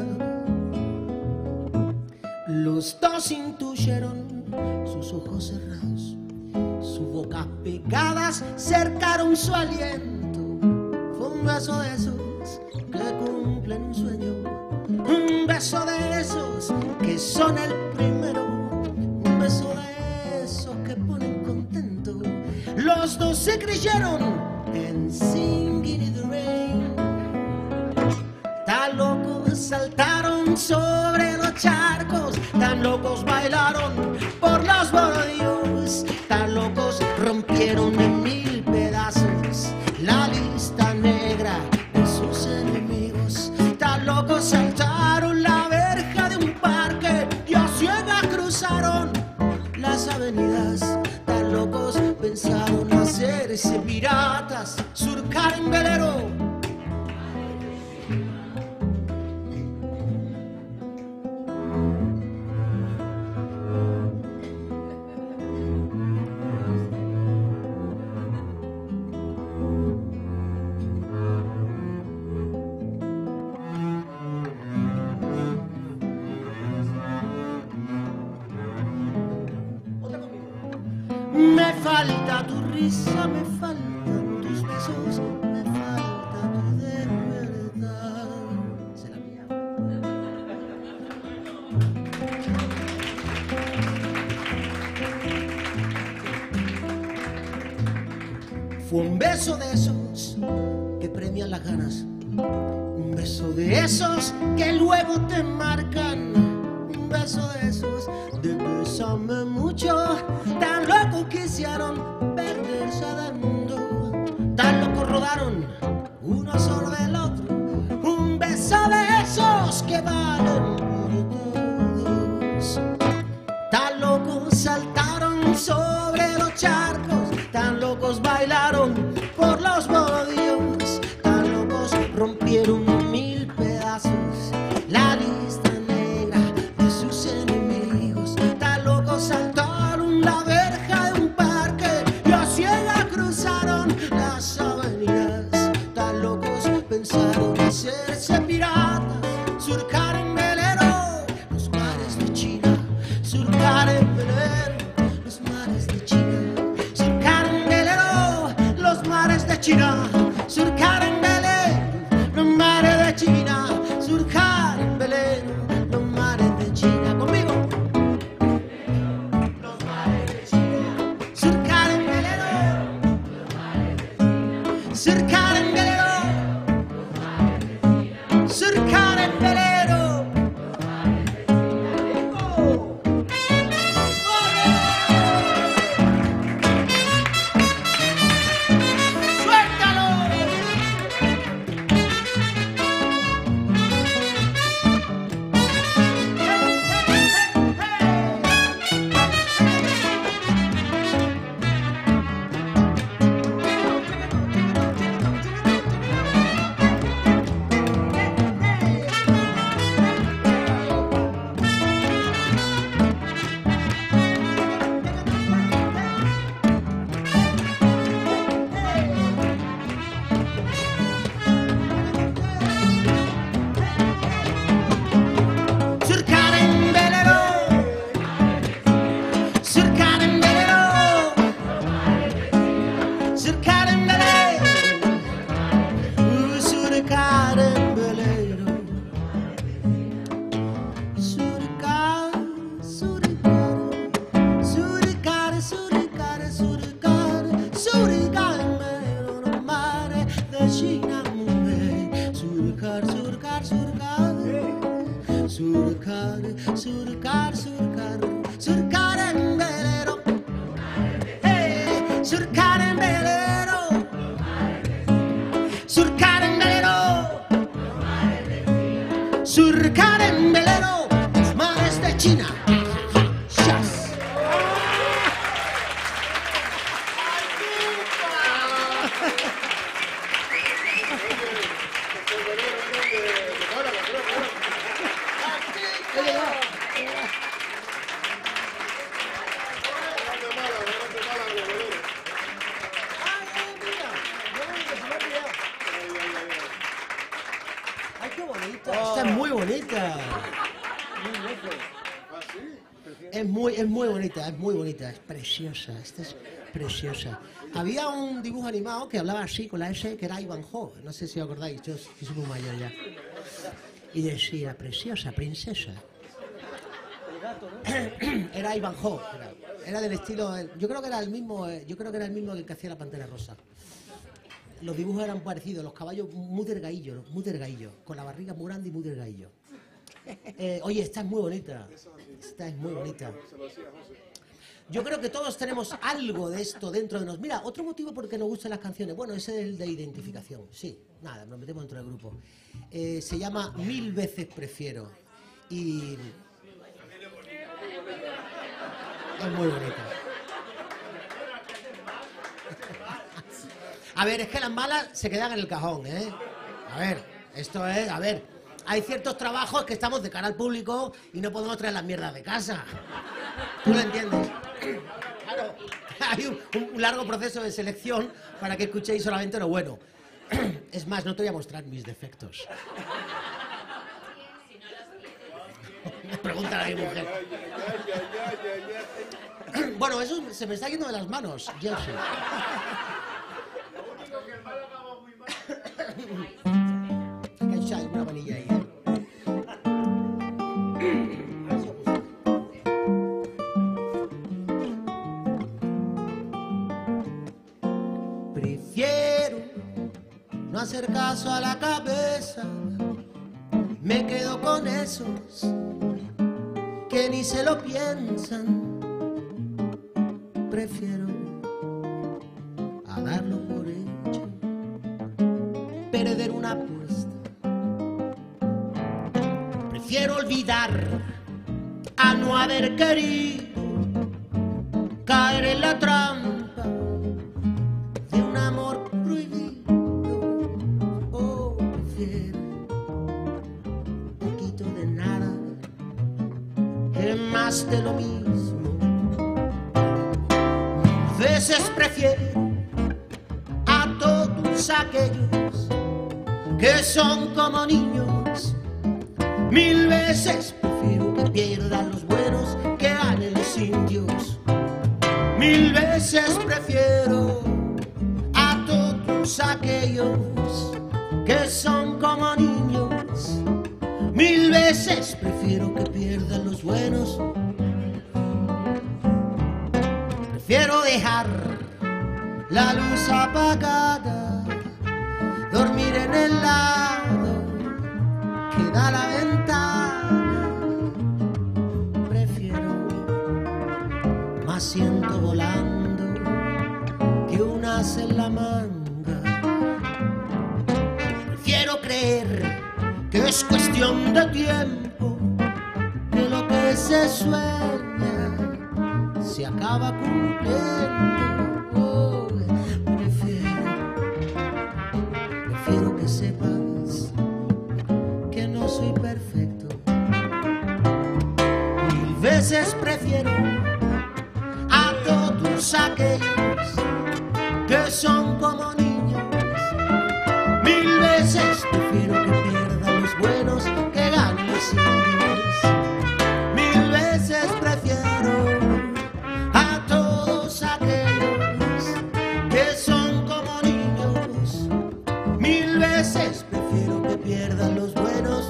[SPEAKER 1] Los dos intuyeron, sus ojos cerrados, sus bocas pegadas cercaron su aliento. Fue un beso de esos que cumplen un sueño. Un beso de esos que son el primero. Un beso de esos que ponen contento. Los dos se creyeron en Singing in the Rain. Tan locos saltaron sobre los charcos. Tan locos bailaron por los bordillos. Tan locos rompieron en mil pedazos la lista negra de sus enemigos. Tan locos saltaron la verja de un parque y a ciegas cruzaron las avenidas. Tan locos pensaron hacerse piratas, surcar en velero. Me falta tu risa, me faltan tus besos, me falta tu de verdad. ¿Se la mía? Fue un beso de esos que premian las ganas. Un beso de esos que luego te marcan. Un beso de esos de bésame mucho. Tan locos quisieron perderse del mundo. Tan locos rodaron uno sobre el otro. Un beso de esos que valen por todos. Tan locos saltaron sobre los charcos. Tan locos bailaron por los bodíos. Tan locos rompieron en mil pedazos la lista negra de sus enemigos. Tan locos saltaron la verja de un parque y a ciegas cruzaron las avenidas. Tan locos pensaron hacerse piratas, surcar en velero los mares de China, surcar en velero los mares de China, surcar bonita. Es muy, es muy bonita, es muy bonita, es preciosa, esta es preciosa. Había un dibujo animado que hablaba así con la S, que era Ivanhoe, no sé si os acordáis, yo soy muy mayor ya. Y decía, preciosa, princesa. Era Ivanhoe, era, era del estilo, yo creo que era el mismo, yo creo que era el mismo que hacía la Pantera Rosa. Los dibujos eran parecidos, los caballos muy delgadillos, muy delgadillos, con la barriga muy grande y muy delgadillo. Eh, oye, esta es muy bonita, esta es muy bonita. Yo creo que todos tenemos algo de esto dentro de nosotros. Mira, otro motivo por qué nos gustan las canciones, bueno, ese es el de identificación, sí, nada, nos metemos dentro del grupo. Eh, se llama Mil veces prefiero y es muy bonita. A ver, es que las malas se quedan en el cajón, ¿eh? A ver, esto es, a ver, hay ciertos trabajos que estamos de cara al público y no podemos traer las mierdas de casa. ¿Tú lo entiendes? Claro, hay un, un largo proceso de selección para que escuchéis solamente lo bueno. Es más, no te voy a mostrar mis defectos. Pregúntale a mi mujer. Bueno, eso se me está yendo de las manos, Jersey. Hay una manilla ahí, ¿eh? Prefiero no hacer caso a la cabeza, me quedo con esos que ni se lo piensan. Prefiero a darlo por hecho, perder una apuesta. Prefiero olvidar a no haber querido caer en la trampa de un amor prohibido. Oh, prefiero poquito de nada que más de lo mismo. Mil veces prefiero a todos aquellos que son como niños. Mil veces prefiero que pierdan los buenos que ganen los indios. Mil veces prefiero a todos aquellos que son como niños. Mil veces prefiero que pierdan los buenos. Prefiero dejar la luz apagada, dormir en el lado que da la ventana. Prefiero un asiento volando que un as en la manga. Prefiero creer que es cuestión de tiempo, que lo que se sueña se acaba cumpliendo. Oh, prefiero, prefiero que sepas que no soy perfecto. Mil veces prefiero a todos aquellos que son como niños. Mil veces prefiero que pierdan los buenos que ganen los indios. Mil veces prefiero a todos aquellos que son como niños. Mil veces prefiero que pierdan los buenos.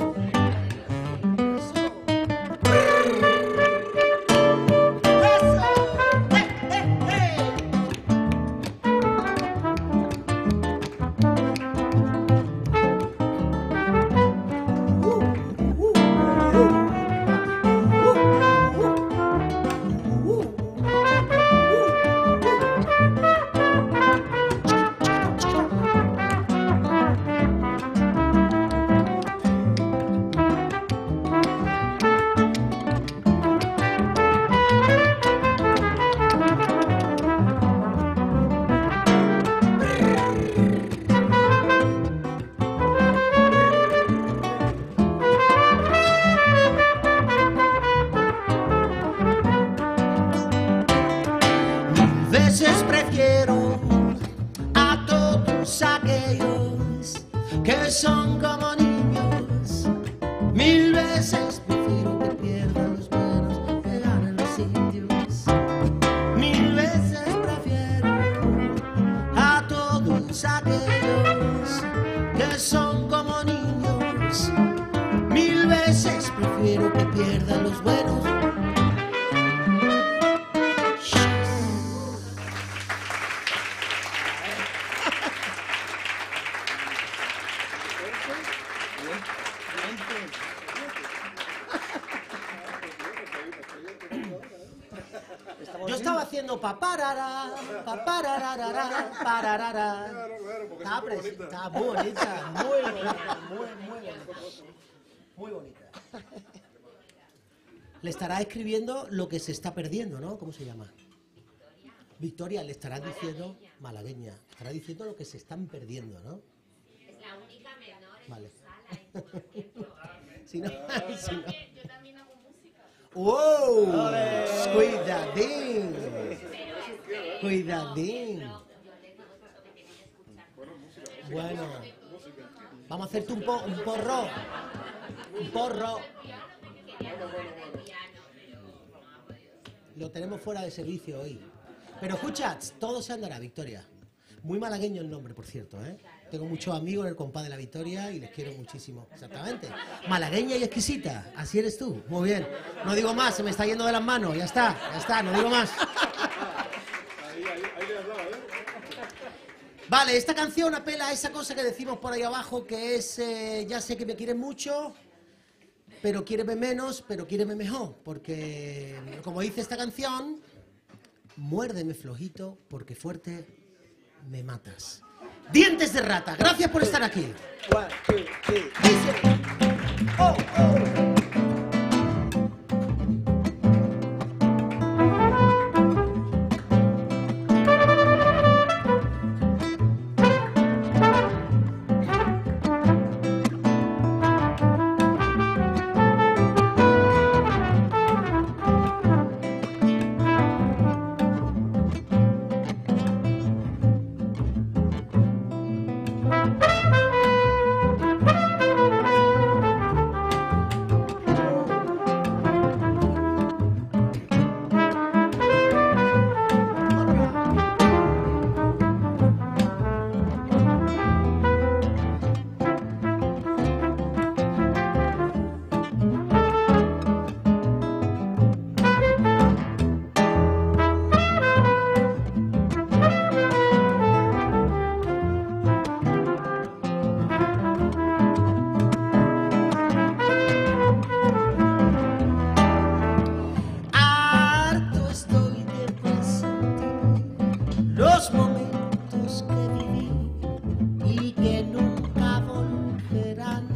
[SPEAKER 1] Veces prefiero a todos aquellos que son como niños. Mil veces estaba haciendo paparara, paparararara, pararara.
[SPEAKER 3] Claro, claro, porque
[SPEAKER 1] Está,
[SPEAKER 3] es muy
[SPEAKER 1] preci-
[SPEAKER 3] bonita.
[SPEAKER 1] está muy bonita, muy bonita, muy, muy bonita. Muy bonita. Le estará escribiendo lo que se está perdiendo, ¿no? ¿Cómo se llama? Victoria, le estará diciendo, malagueña, estará diciendo lo que se están perdiendo, ¿no?
[SPEAKER 4] Es la única menor en
[SPEAKER 1] Vale.
[SPEAKER 4] su sala, ¿eh? Por cierto.
[SPEAKER 1] Si no, si no.
[SPEAKER 4] Yo también hago música.
[SPEAKER 1] ¡Wow! Cuidadín,
[SPEAKER 4] Pero es que,
[SPEAKER 1] cuidadín.
[SPEAKER 4] yo tengo cosas que tienen que escuchar.
[SPEAKER 1] Bueno, vamos a hacerte un, po un porro. Un porro.
[SPEAKER 4] Quería tocar el piano, pero no ha podido ser.
[SPEAKER 1] Lo tenemos fuera de servicio hoy. Pero escucha, todo se andará, Victoria. Muy malagueño el nombre, por cierto, ¿eh? Tengo muchos amigos en el compás de la Victoria y les quiero muchísimo. Exactamente. Malagueña y exquisita. Así eres tú. Muy bien. No digo más, se me está yendo de las manos. Ya está, ya está, no digo más.
[SPEAKER 3] Ahí, ahí, ahí le hablaba, ¿eh?
[SPEAKER 1] Vale, esta canción apela a esa cosa que decimos por ahí abajo, que es, eh, ya sé que me quieres mucho, pero quiéreme menos, pero quiéreme mejor. Porque, como dice esta canción, muérdeme flojito, porque fuerte me matas. Dientes de rata, gracias por estar aquí.
[SPEAKER 2] One, two, three.
[SPEAKER 1] Dice, oh, oh. Harto estoy de presentir los momentos que viví y que nunca volverán.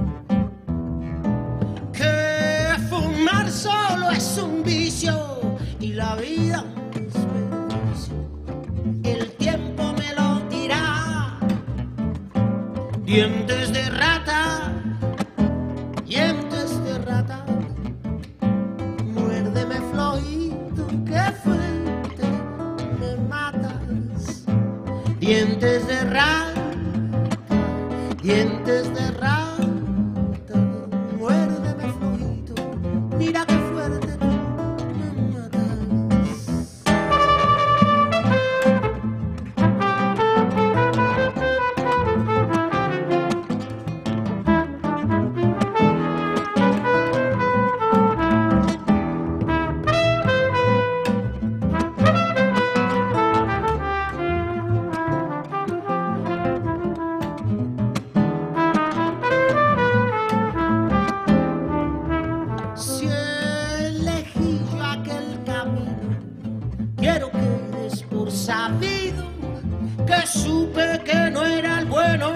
[SPEAKER 1] Que fumar solo es un vicio y la vida un desperdicio. El tiempo me lo dirá. Dientes de rata, dientes de rata. Muérdeme flojito, que fuerte me matas. Dientes de rata, dientes de rata. Muérdeme flojito, mira que fuerte tú me matas. Si elegí yo aquel camino, quiero que des por sabido que supe que no era el bueno.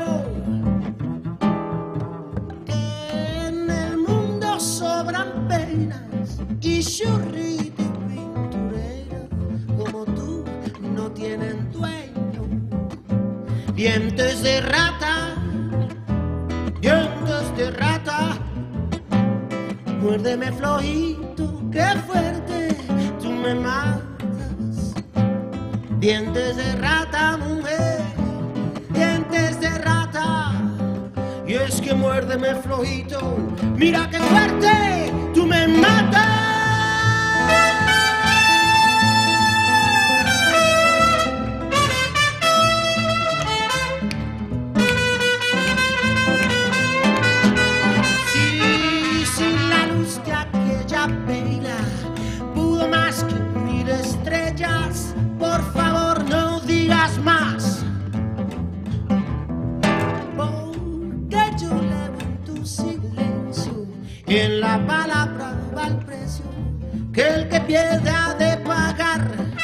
[SPEAKER 1] Que en el mundo sobran penas y churrita y pinturera como tú no tienen dueño. Dientes de rata, dientes de rata. Muérdeme flojito, que fuerte tú me matas. Dientes de rata, mujer, dientes de rata. Y es que muérdeme flojito, mira que fuerte tú me matas. Sí, sin la luz de aquella vela pudo más que mil estrellas. Por favor, no digas más, porque yo levo en tu silencio y en la palabra va el precio que el que pierde ha de pagar.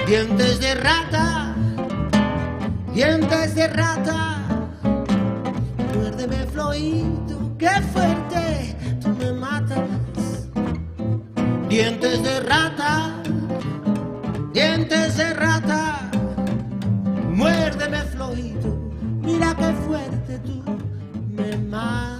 [SPEAKER 1] dientes de rata, dientes de rata, muérdeme flojito, qué fuerte, tú me matas. Dientes de rata, dientes de rata, muérdeme flojito, mira qué fuerte tú me matas.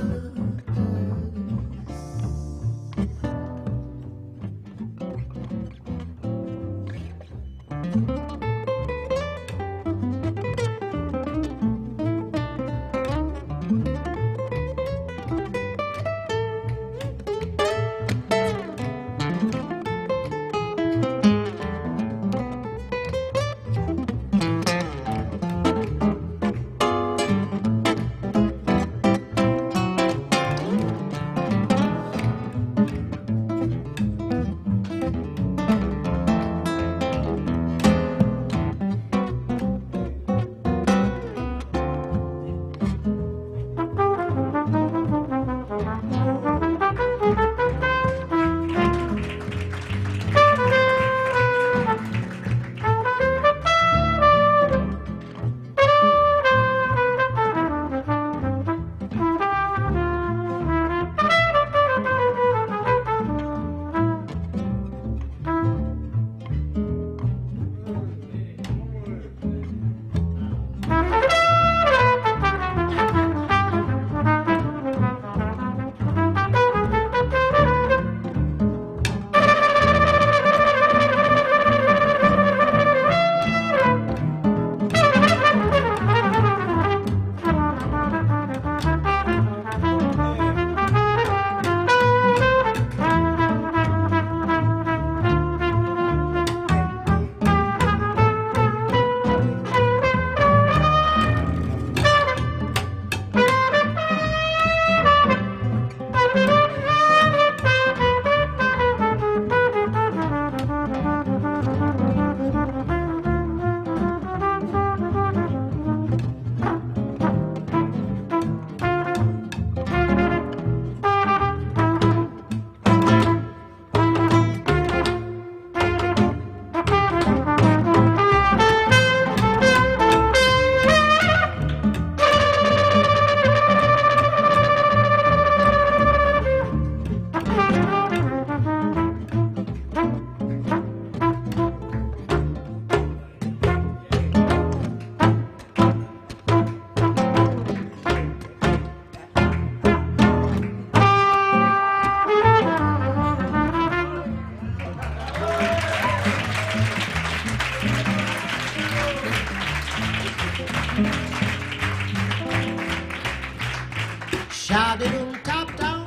[SPEAKER 1] Shout it on top down,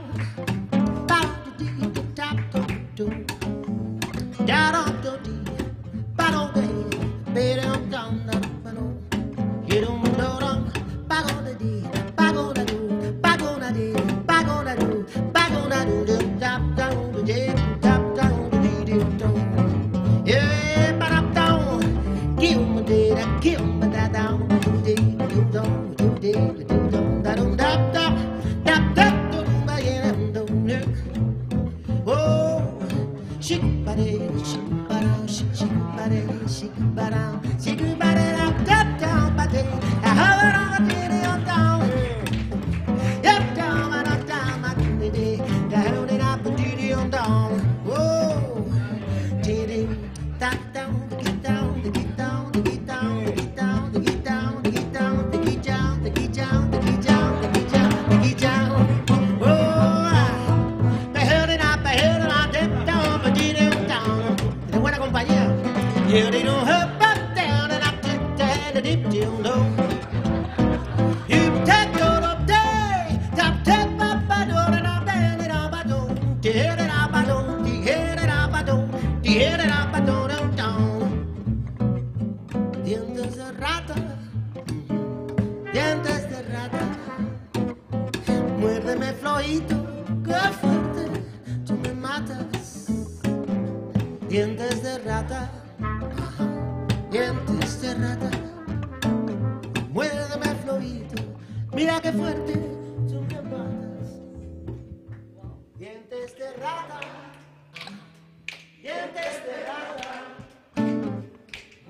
[SPEAKER 1] top to dee, top to do, down on to dee, back on the, beat on down, down on, get on down, back on the dee, back on the do, back on the dee, back on the do, back on the do, top down to dee, top down to dee, dee down, yeah, back up down, give me the, give me that down, do dee, do down, do dee, do down, da dum da da. Yeah, they don't hurt back down and up to down the deep down low. You take your up day, tap tap up by door and up down and up by door. The head and up by door, the head and up by door, the head and up by door down down. Dientes de rata, dientes de rata, muérdeme flojito, qué fuerte, tú me matas. Dientes de rata. Dientes de rata, muérdeme flojito, mira qué fuerte tú me matas. Dientes de rata, dientes de rata,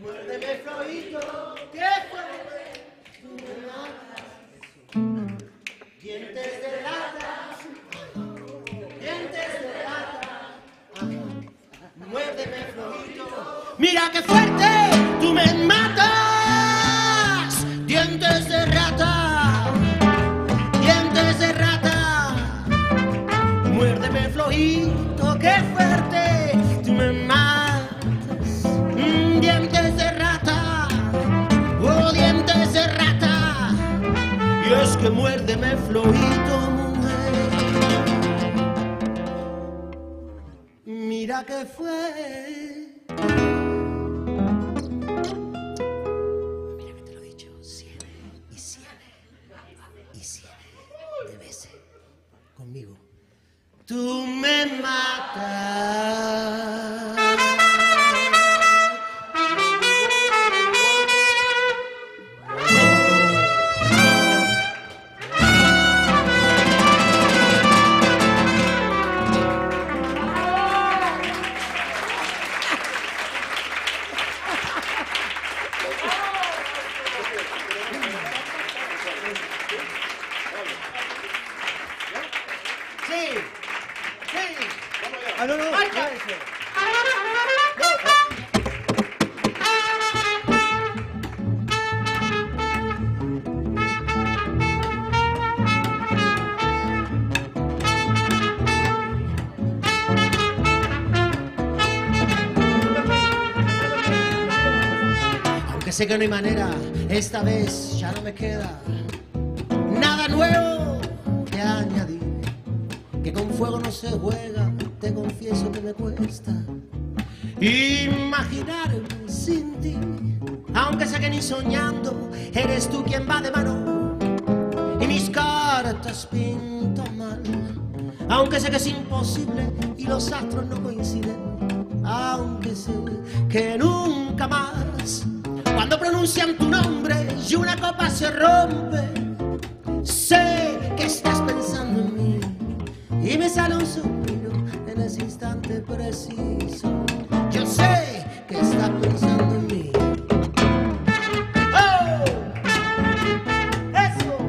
[SPEAKER 1] flojito, qué fuerte, tú me matas. Dientes de rata, dientes de rata, muérdeme flojito. Mira qué fuerte, tú me matas. Dientes de rata, dientes de rata, muérdeme flojito, qué fuerte, tú me matas. Mm, dientes de rata, oh dientes de rata, y es que muérdeme flojito, mujer. Mira que fue. Mira que te lo he dicho, cien y cien y cien de veces conmigo. Tú me matas. Sí, sí.
[SPEAKER 3] Ah, no, no, no.
[SPEAKER 1] ¡Ay,
[SPEAKER 3] no,
[SPEAKER 1] ya!
[SPEAKER 3] eso.
[SPEAKER 1] Aunque sé que no hay manera, esta vez ya no me queda nada nuevo que añadir. Que con fuego no se juega, te confieso que me cuesta imaginarme sin ti. Aunque sé que ni soñando eres tú quien va de mano y mis cartas pintan mal. Aunque sé que es imposible y los astros no coinciden. Aunque sé que nunca más, cuando pronuncian tu nombre y una copa se rompe, sé que estás pensando en mí y me sale un suspiro en ese instante preciso. Yo sé que estás pensando en mí. ¡Oh! ¡Eso!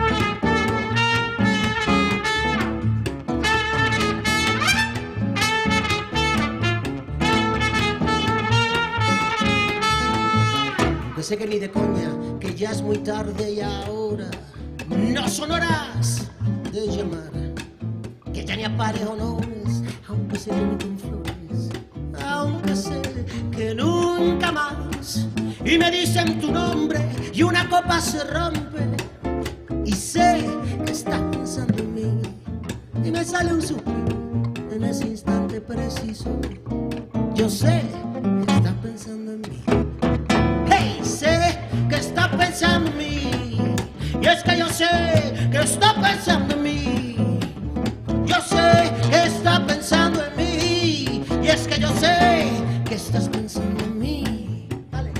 [SPEAKER 1] Aunque sé que ni de coña, que ya es muy tarde y ahora no son horas de llamar, que ya ni aparejo honores, aunque sé que ni con flores, aunque sé que nunca más, y me dicen tu nombre y una copa se rompe, y sé que estás pensando en mí, y me sale un suspiro en ese instante preciso. Yo sé que estás pensando en mí. Hey, sé que estás pensando en mí, y es que yo sé que estás pensando en mí. Yo sé que estás pensando en mí, y es que yo sé que estás pensando en mí. Dale.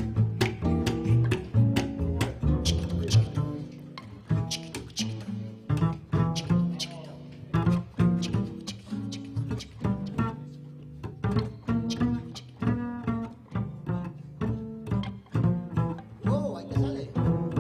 [SPEAKER 1] Chiquito, chiquito, chiquito, chiquito, chiquito, chiquito, chiquito, chiquito, chiquito, chiquito, chiquito. Oh, ahí te sale.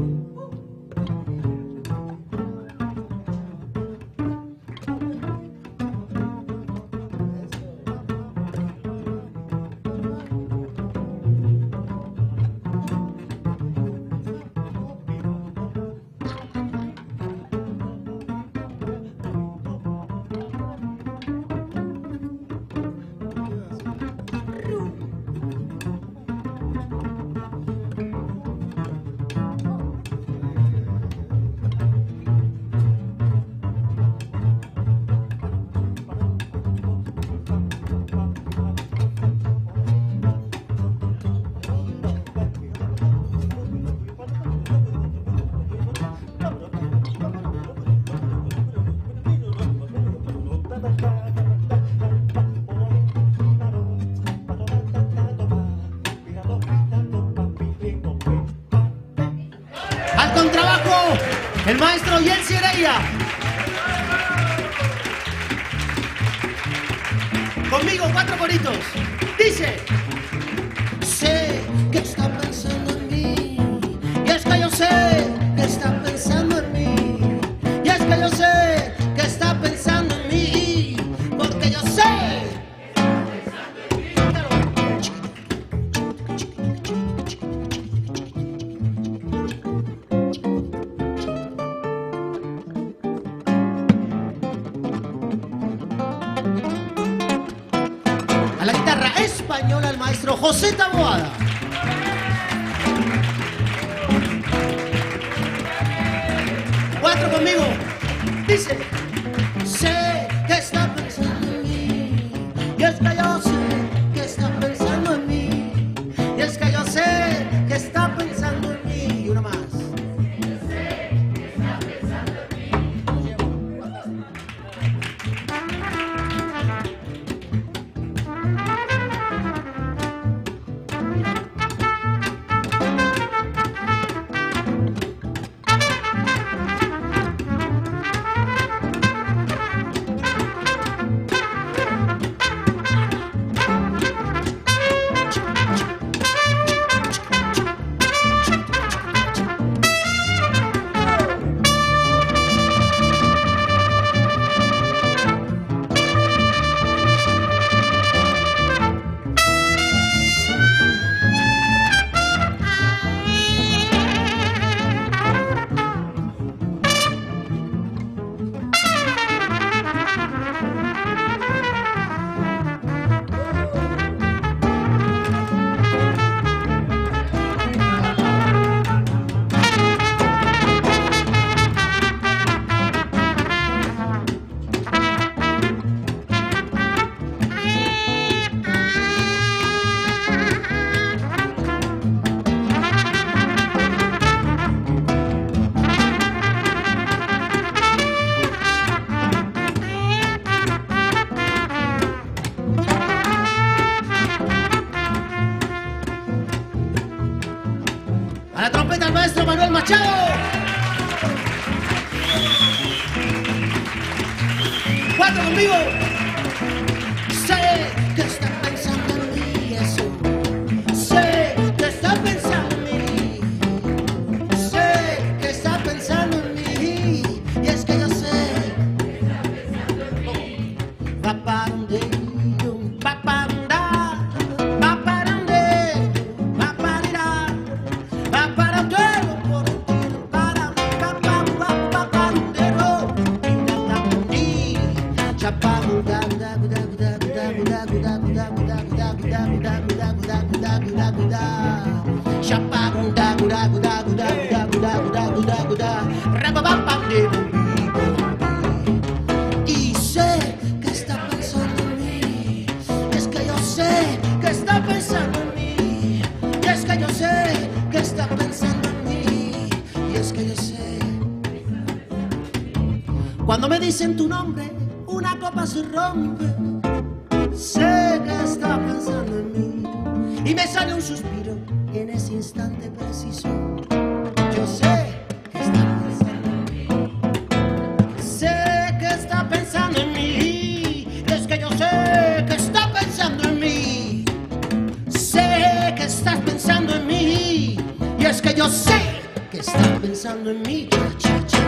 [SPEAKER 1] Al contrabajo, el maestro Yeltsin Heredia. Conmigo, cuatro coritos. Dice: sé que está pensando en mí. española, el maestro José Taboada. Cuatro conmigo. Dice, sé que está pensando en mí, y es que yo sé que está pensando en mí, y es que yo sé que está pensando en mí. Y una más. A la trompeta el maestro Manuel Machado. Cuatro conmigo. Sé que está pensando en mí, eso. Sé que está pensando en mí. Sé que está pensando en mí. Y es que yo sé. Va para un dedo, va para un da, va para un dedo, va para irá. Va para todo, por entero, para mí, pa, pa, pa, pa, pa, entero. Y chapa, guda, guda, guda, guda, guda, guda, guda, guda, guda, guda, guda, guda, guda, guda, guda, guda. Chapa, guda, guda, guda, guda, guda, guda, guda, guda, guda. Rapa, pa, pa, de, y sé que está pensando en mí. Es que yo sé que está pensando en mí. Y es que yo sé que está pensando en mí. Y es que yo sé. Cuando me dicen tu nombre, una copa se rompe. Sé que está pensando en mí. Y me sale un suspiro. Y en ese instante preciso, yo sé que está pensando en mí. Sé que está pensando en mí. Y es que yo sé que está pensando en mí. Sé que estás pensando en mí. Y es que yo sé que estás pensando en mí. Cha, cha, cha.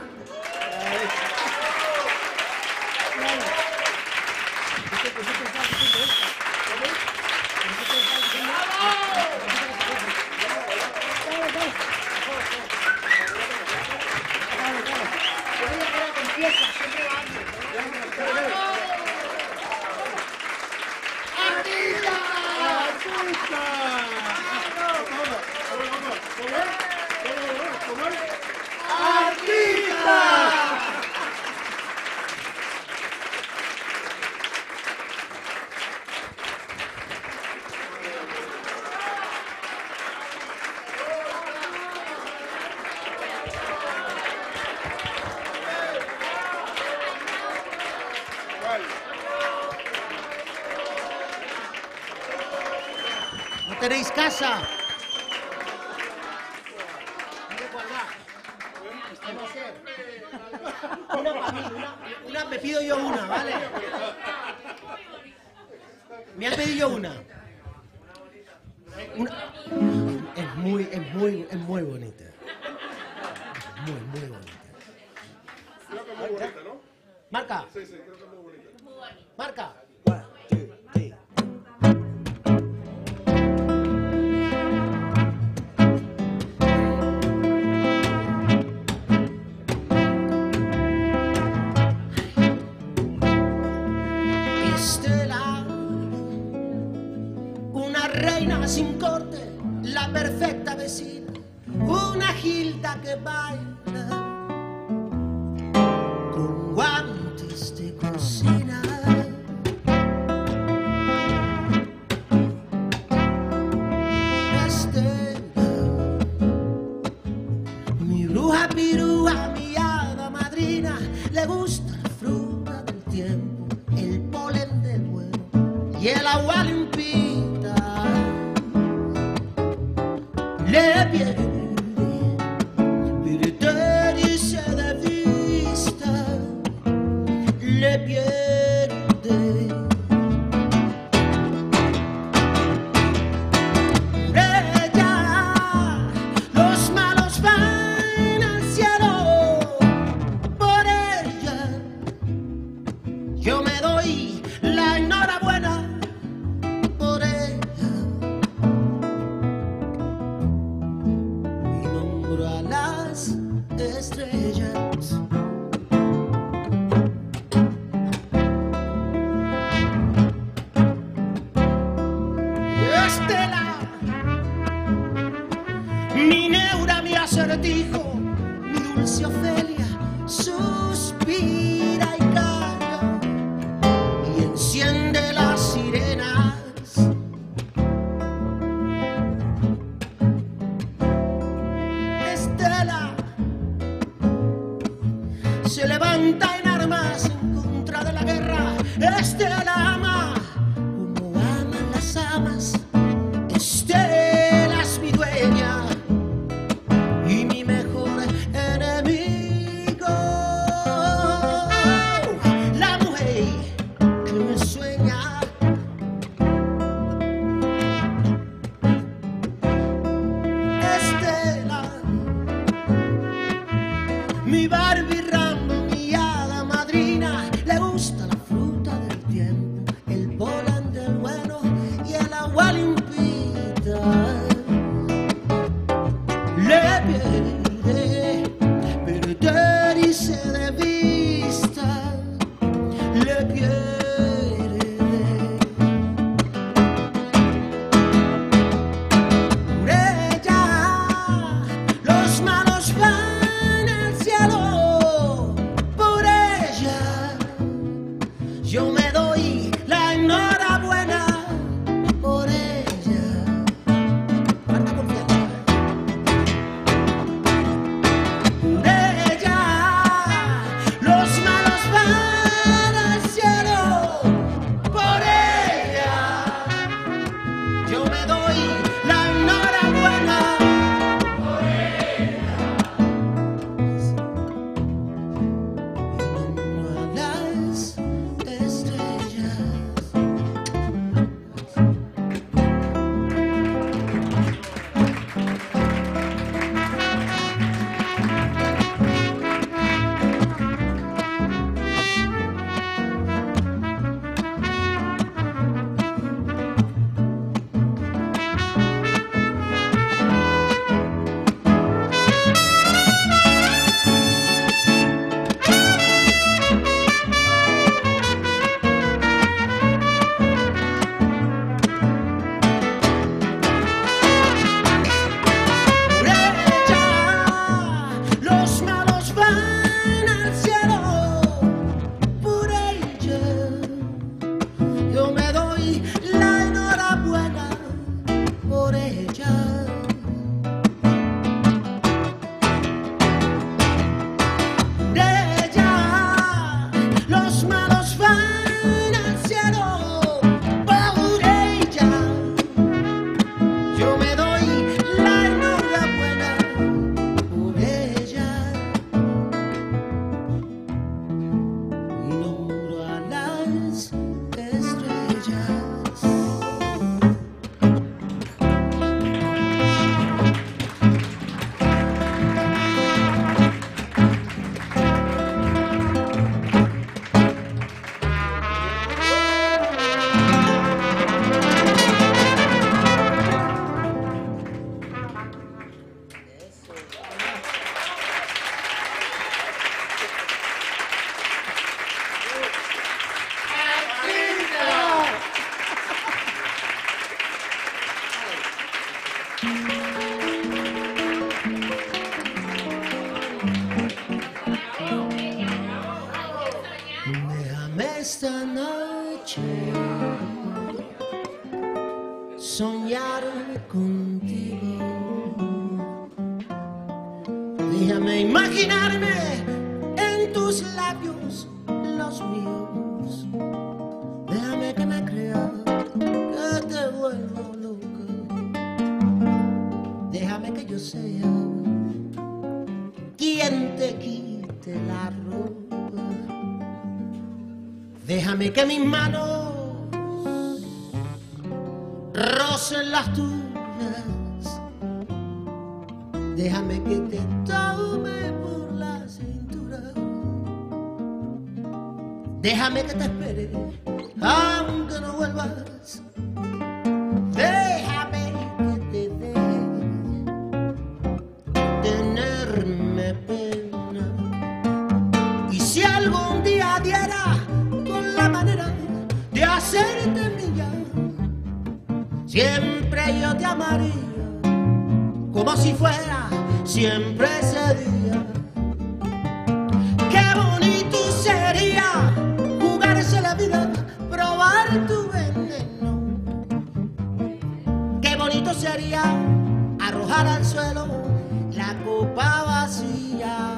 [SPEAKER 1] No tenéis casa. Una para mí, una, una me pido yo una, ¿vale? Me han pedido una. Una. Es muy, es muy, es muy bonita. Es muy, muy bonita.
[SPEAKER 3] Creo que es muy bonita, ¿no?
[SPEAKER 1] Marca,
[SPEAKER 3] Sí, sí, creo que es muy bonita.
[SPEAKER 1] marca.
[SPEAKER 2] One, two, three.
[SPEAKER 1] Este lado reina sin corte, la perfecta vecina, una Gilda que baila con guantes de cocina. Estela, mi bruja pirúa, mi hada madrina, le gusta la fruta del tiempo, el polen del vuelo y el agua limpita. Le pierde, pierde y se de vista, le pierde. Por ella los malos van al cielo, por ella yo me doy la enhorabuena. Por ella y nombro a las estrellas. Estela, mi neura, mi acertijo, mi dulce Ofelia, suspira y calla y enciende las sirenas. Estela se levanta en armas en contra de la guerra. Estela ama como aman las amas. Estela es mi dueña y mi mejor enemiga. noche soñar contigo. Déjame imaginarme en tus labios los míos. Déjame que me crea que te vuelvo loca. Déjame que yo sea quien te quite la ropa. Déjame que mis manos rocen las tuyas. Déjame que te tome por la cintura. Déjame que te espere aunque no vuelvas. Déjame que te dé tenerme pena. Y si algún día diera con la manera de hacerte mía, siempre yo te amaría como si fuera siempre ese día. Qué bonito sería jugarse la vida, probar tu veneno. Qué bonito sería arrojar al suelo la copa vacía.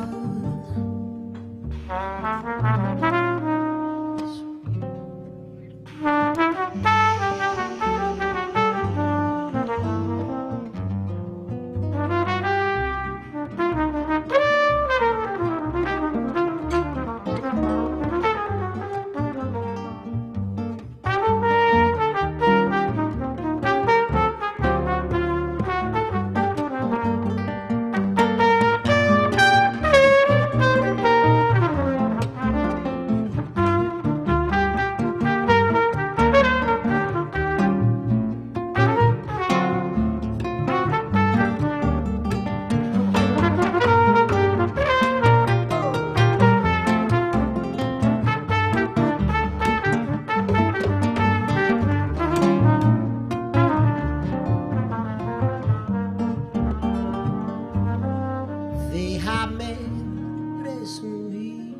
[SPEAKER 1] Déjame presumir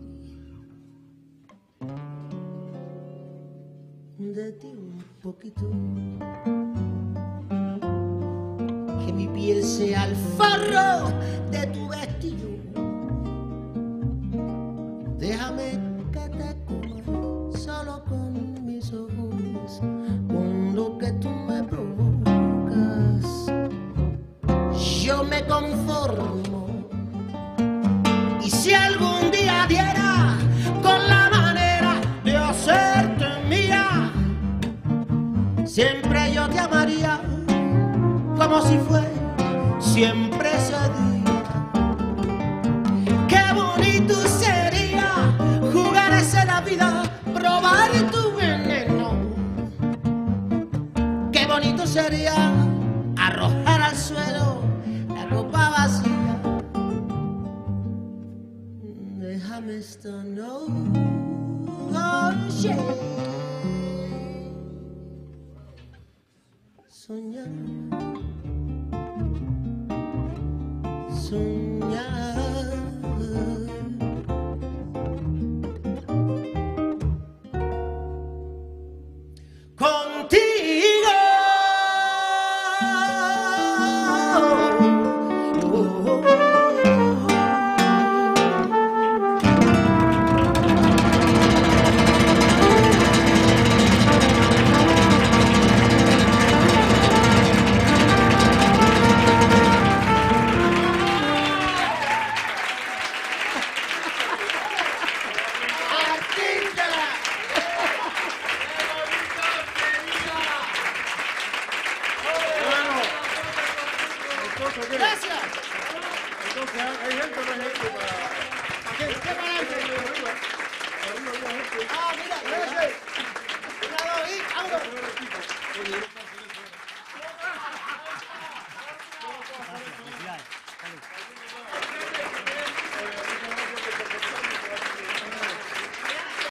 [SPEAKER 1] de ti un poquito, que mi piel sea el forro de tu vestido. Déjame que te coma solo con mis ojos, con lo que tú me provocas. Yo me conformo. Y si algún día diera con la manera de hacerte mía, siempre yo te amaría como si fuera siempre ese día. Qué bonito sería jugarse la vida, probar tu veneno. Qué bonito sería arrojar al suelo la copa vacía. Déjame esta noche soñar, soñar.